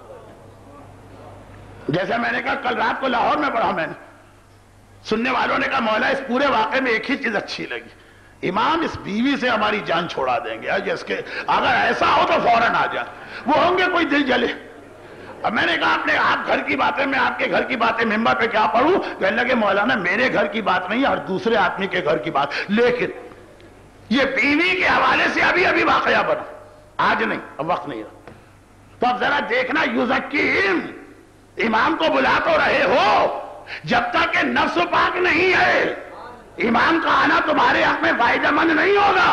جیسے میں نے کہا کل رات کو لاہور میں پڑھا، میں نے سننے والوں نے کہا مولا اس پورے واقعے میں ایک ہی چیز اچھی لگی، امام اس بیوی سے ہماری جان چھوڑا دیں گے، جس کے اگر ایسا ہو تو فوراً آ جائیں، وہ ہوں گے کوئی دل جلے۔ اب میں نے کہا اپنے آپ گھر کی باتیں، میں آپ کے گھر کی باتیں ممبر پہ کیا پڑھوں؟ کہنے لگے مولانا میرے گھر کی بات نہیں اور دوسرے آدمی کے گھر کی بات، لیکن یہ بیوی کے حوالے سے ابھی ابھی واقعہ بنا، آج نہیں، اب وقت نہیں رہا، تو اب ذرا دیکھنا، یزکیہم، امام کو بلا تو رہے ہو، جب تک کہ نفس پاک نہیں ہے امام کا آنا تمہارے حق میں فائدہ مند نہیں ہوگا،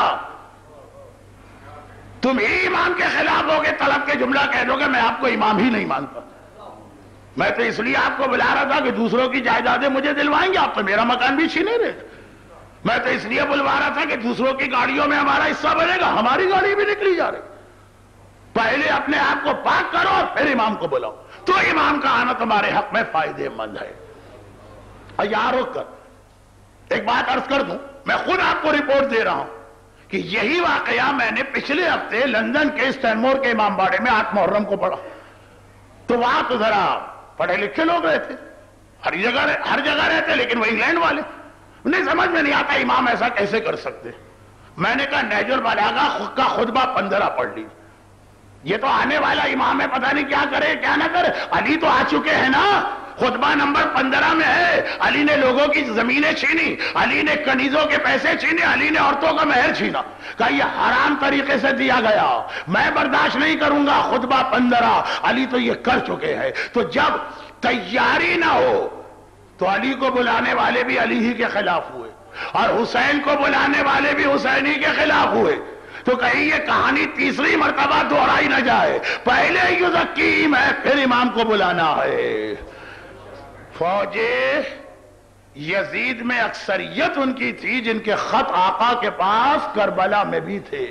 تم ہی امام کے خلاف ہوگے، طلب کے جملہ کہہ دو گے میں آپ کو امام ہی نہیں مانتا، میں تو اس لیے آپ کو بلا رہا تھا کہ دوسروں کی جائیدادیں مجھے دلوائیں گے، آپ تو میرا مکان بھی چھینے رہے، میں تو اس لیے بلوا رہا تھا کہ دوسروں کی گاڑیوں میں ہمارا حصہ بنے گا، ہماری گاڑی بھی نکلی جا رہی، پہلے اپنے آپ کو پاک کرو اور پھر امام کو بلاؤ، تو امام کا آنا تمہارے حق میں فائدے مند ہے۔ اور یہاں روک کر ایک بات عرض کر دوں، میں خود آپ کو رپورٹ دے رہا ہوں کہ یہی واقعہ میں نے پچھلے ہفتے لندن کے اسٹینمور کے امام باڑے میں آٹھ محرم کو پڑھا، تو وہاں تو ذرا پڑھے لکھے لوگ رہتے، ہر جگہ ہر جگہ رہتے، لیکن وہ انگلینڈ والے، انہیں سمجھ میں نہیں آتا امام ایسا کیسے کر سکتے۔ میں نے کہا نہج البلاغہ کا خطبہ پندرہ پڑھ لی، یہ تو آنے والا امام ہے، پتہ نہیں کیا کرے کیا نہ کرے، علی تو آ چکے ہیں نا، خطبہ نمبر پندرہ میں ہے، علی نے لوگوں کی زمینیں چھینی، علی نے کنیزوں کے پیسے چھینے، علی نے عورتوں کا مہر چھینا، کہا یہ حرام طریقے سے دیا گیا، میں برداشت نہیں کروں گا، خطبہ پندرہ، علی تو یہ کر چکے ہیں۔ تو جب تیاری نہ ہو تو علی کو بلانے والے بھی علی ہی کے خلاف ہوئے اور حسین کو بلانے والے بھی حسین ہی کے خلاف ہوئے، تو کہیں یہ کہانی تیسری مرتبہ دوہرائی نہ جائے، پہلے یزکیم ہے پھر امام کو بلانا ہے۔ فوج یزید میں اکثریت ان کی تھی جن کے خط آقا کے پاس کربلا میں بھی تھے،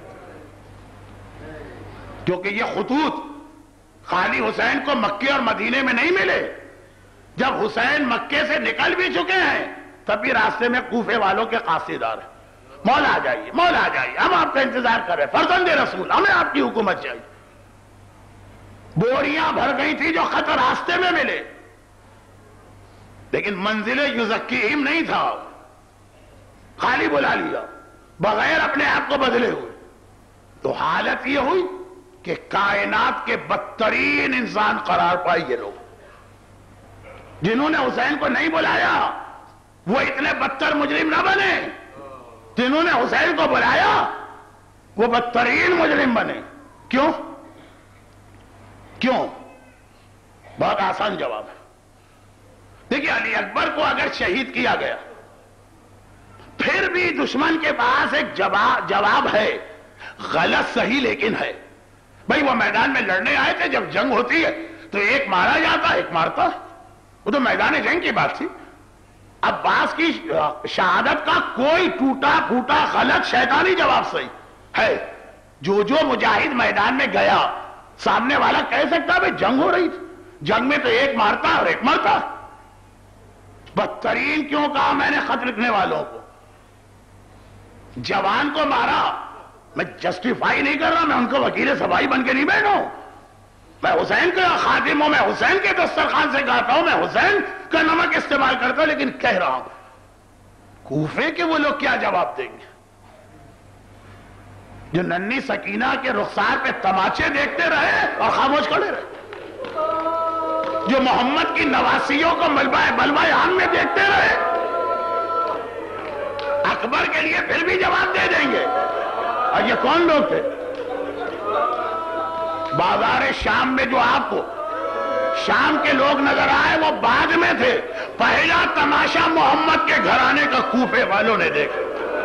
کیونکہ یہ خطوط خالی حسین کو مکے اور مدینے میں نہیں ملے، جب حسین مکے سے نکل بھی چکے ہیں تب بھی راستے میں کوفے والوں کے قاصدار ہیں، مولا آ جائیے، مولا آ جائیے، ہم آپ کا انتظار کر رہے ہیں، فرزند رسول ہمیں آپ کی حکومت چاہیے۔ بوریاں بھر گئی تھی جو خط راستے میں ملے، لیکن منزل یزکیہم نہیں تھا، خالی بلا لیا بغیر اپنے آپ کو بدلے ہوئے، تو حالت یہ ہوئی کہ کائنات کے بدترین انسان قرار پائے یہ لوگ، جنہوں نے حسین کو نہیں بلایا وہ اتنے بدتر مجرم نہ بنے، جنہوں نے حسین کو بلایا وہ بدترین مجرم بنے۔ کیوں؟ کیوں؟ بہت آسان جواب ہے۔ دیکھیے، علی اکبر کو اگر شہید کیا گیا پھر بھی دشمن کے پاس ایک جواب جواب ہے، غلط صحیح لیکن ہے۔ بھائی وہ میدان میں لڑنے آئے تھے، جب جنگ ہوتی ہے تو ایک مارا جاتا ایک مارتا، وہ تو میدان جنگ کی بات تھی۔ عباس کی شہادت کا کوئی ٹوٹا پھوٹا غلط شیطانی جواب صحیح ہے۔ جو جو مجاہد میدان میں گیا سامنے والا کہہ سکتا بھائی جنگ ہو رہی تھی، جنگ میں تو ایک مارتا اور ایک مرتا۔ بدترین کیوں کہا میں نے خط لکھنے والوں کو؟ جوان کو مارا، میں جسٹیفائی نہیں کر رہا، میں ان کو وکیل صفائی بن کے نہیں بیٹھا ہوں، میں حسین کا خادم ہوں، میں حسین کے دسترخوان سے کہتا ہوں، میں حسین کا نمک استعمال کرتا ہوں، لیکن کہہ رہا ہوں کوفے کے وہ لوگ کیا جواب دیں گے جو ننھی سکینہ کے رخسار پہ تماچے دیکھتے رہے اور خاموش کھڑے رہے، جو محمد کی نواسیوں کو ملبہ بلوہ عام میں دیکھتے رہے؟ اکبر کے لیے پھر بھی جواب دے دیں گے۔ اور یہ کون لوگ تھے؟ بازار شام میں جو آپ کو شام کے لوگ نظر آئے وہ بعد میں تھے، پہلا تماشا محمد کے گھرانے کا کوفے والوں نے دیکھا۔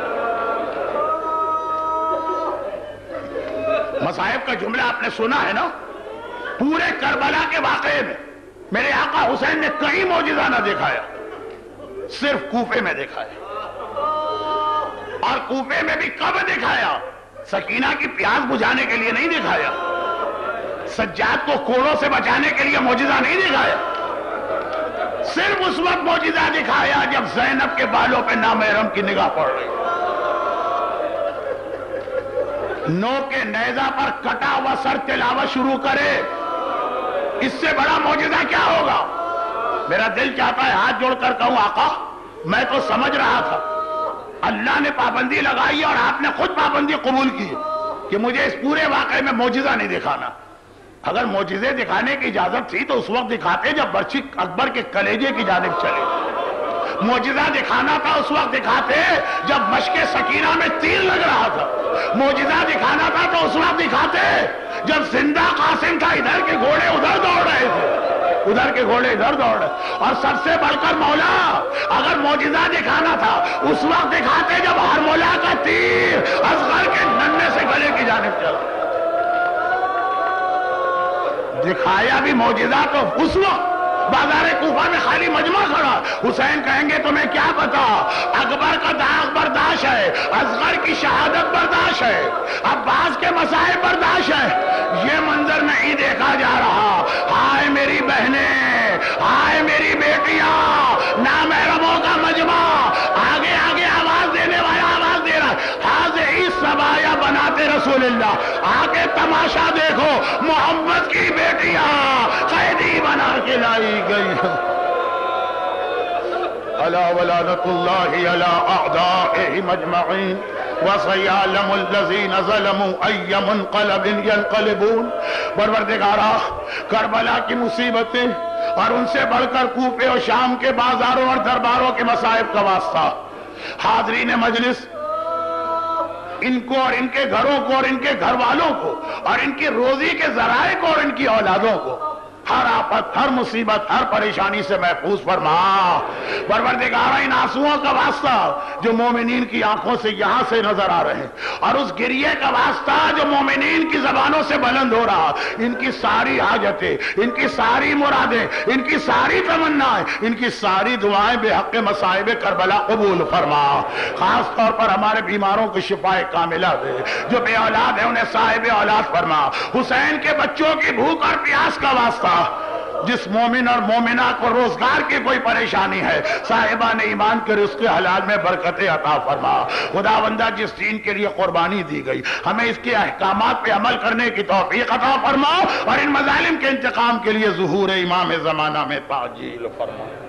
مصائب کا جملہ آپ نے سنا ہے نا؟ پورے کربلا کے واقعے میں میرے آقا حسین نے کہیں معجزہ نہ دکھایا، صرف کوفے میں دکھایا۔ اور کوفے میں بھی کب دکھایا؟ سکینہ کی پیاس بجھانے کے لیے نہیں دکھایا، سجاد کو کوڑوں سے بچانے کے لیے معجزہ نہیں دکھایا، صرف اس وقت معجزہ دکھایا جب زینب کے بالوں پہ نامحرم کی نگاہ پڑ رہی، نو کے نیزہ پر کٹا ہوا سر تلاوت شروع کرے، اس سے بڑا معجزہ کیا ہوگا؟ میرا دل چاہتا ہے ہاتھ جوڑ کر کہوں آقا میں تو سمجھ رہا تھا اللہ نے پابندی لگائی اور آپ نے خود پابندی قبول کی کہ مجھے اس پورے واقعے میں معجزہ نہیں دکھانا۔ اگر معجزے دکھانے کی اجازت تھی تو اس وقت دکھاتے جب برچی اکبر کے کلیجے کی جانب چلے، معجزہ دکھانا تھا اس وقت دکھاتے جب مشق سکینہ میں تیر لگ رہا تھا، معجزہ دکھانا تھا تو اس وقت دکھاتے جب زندہ قاسم تھا، ادھر کے گھوڑے ادھر دوڑ رہے تھے، ادھر کے گھوڑے ادھر دوڑ رہے۔ اور سب سے بڑھ کر مولا اگر معجزہ دکھانا تھا اس وقت دکھاتے جب ہر مولا کا تیر اصغر کے ننھے سے گلے کی جانب چلا۔ دکھایا بھی معجزہ تو اس وقت بازار کوفہ میں خالی مجمع کھڑا، حسین کہیں گے تمہیں کیا پتا، اکبر کا داغ برداشت ہے، اصغر کی شہادت برداشت ہے، عباس کے مسائل برداشت ہے، یہ منظر نہیں دیکھا جا رہا۔ ہائے میری بہنیں، ہائے میری بیٹیاں، نامحرموں کا مجمع، آگے آگے آواز دینے والا آواز دے رہا ہے، حاضر سبایا بناتے رسول اللہ، آگے تماشا دیکھو، محمد کی بیٹیاں قیدی بنا کے لائی گئی۔ الا ولعنۃ اللہ علی اعدائہ مجمعین وسیعلم الذین ظلموا ای منقلب ینقلبون۔ پروردگارا کربلا کی مصیبتیں اور ان سے بڑھ کر کوفے اور شام کے بازاروں اور درباروں کے مصائب کا واسطہ، حاضرین مجلس ان کو اور ان کے گھروں کو اور ان کے گھر والوں کو اور ان کی روزی کے ذرائع کو اور ان کی اولادوں کو ہر آفت، ہر مصیبت، ہر پریشانی سے محفوظ فرما۔ پروردگارہ ان آنسوؤں کا واسطہ جو مومنین کی آنکھوں سے یہاں سے نظر آ رہے ہیں اور اس گریے کا واسطہ جو مومنین کی زبانوں سے بلند ہو رہا، ان کی ساری حاجتیں، ان کی ساری مرادیں، ان کی ساری تمنائیں، ان کی ساری دعائیں بے حق مصائب کربلا قبول فرما۔ خاص طور پر ہمارے بیماروں کو شفاء کاملہ دے، جو بے اولاد ہیں انہیں صاحب اولاد فرما۔ حسین کے بچوں کی بھوک اور پیاس کا واسطہ، جس مومن اور مومنہ کو روزگار کی کوئی پریشانی ہے، صاحبان ایمان کے رزق حلال میں برکتیں عطا فرما۔ خداوندہ جس دین کے لیے قربانی دی گئی ہمیں اس کے احکامات پہ عمل کرنے کی توفیق عطا فرما اور ان مظالم کے انتقام کے لیے ظہور امام زمانہ میں تعجیل فرما۔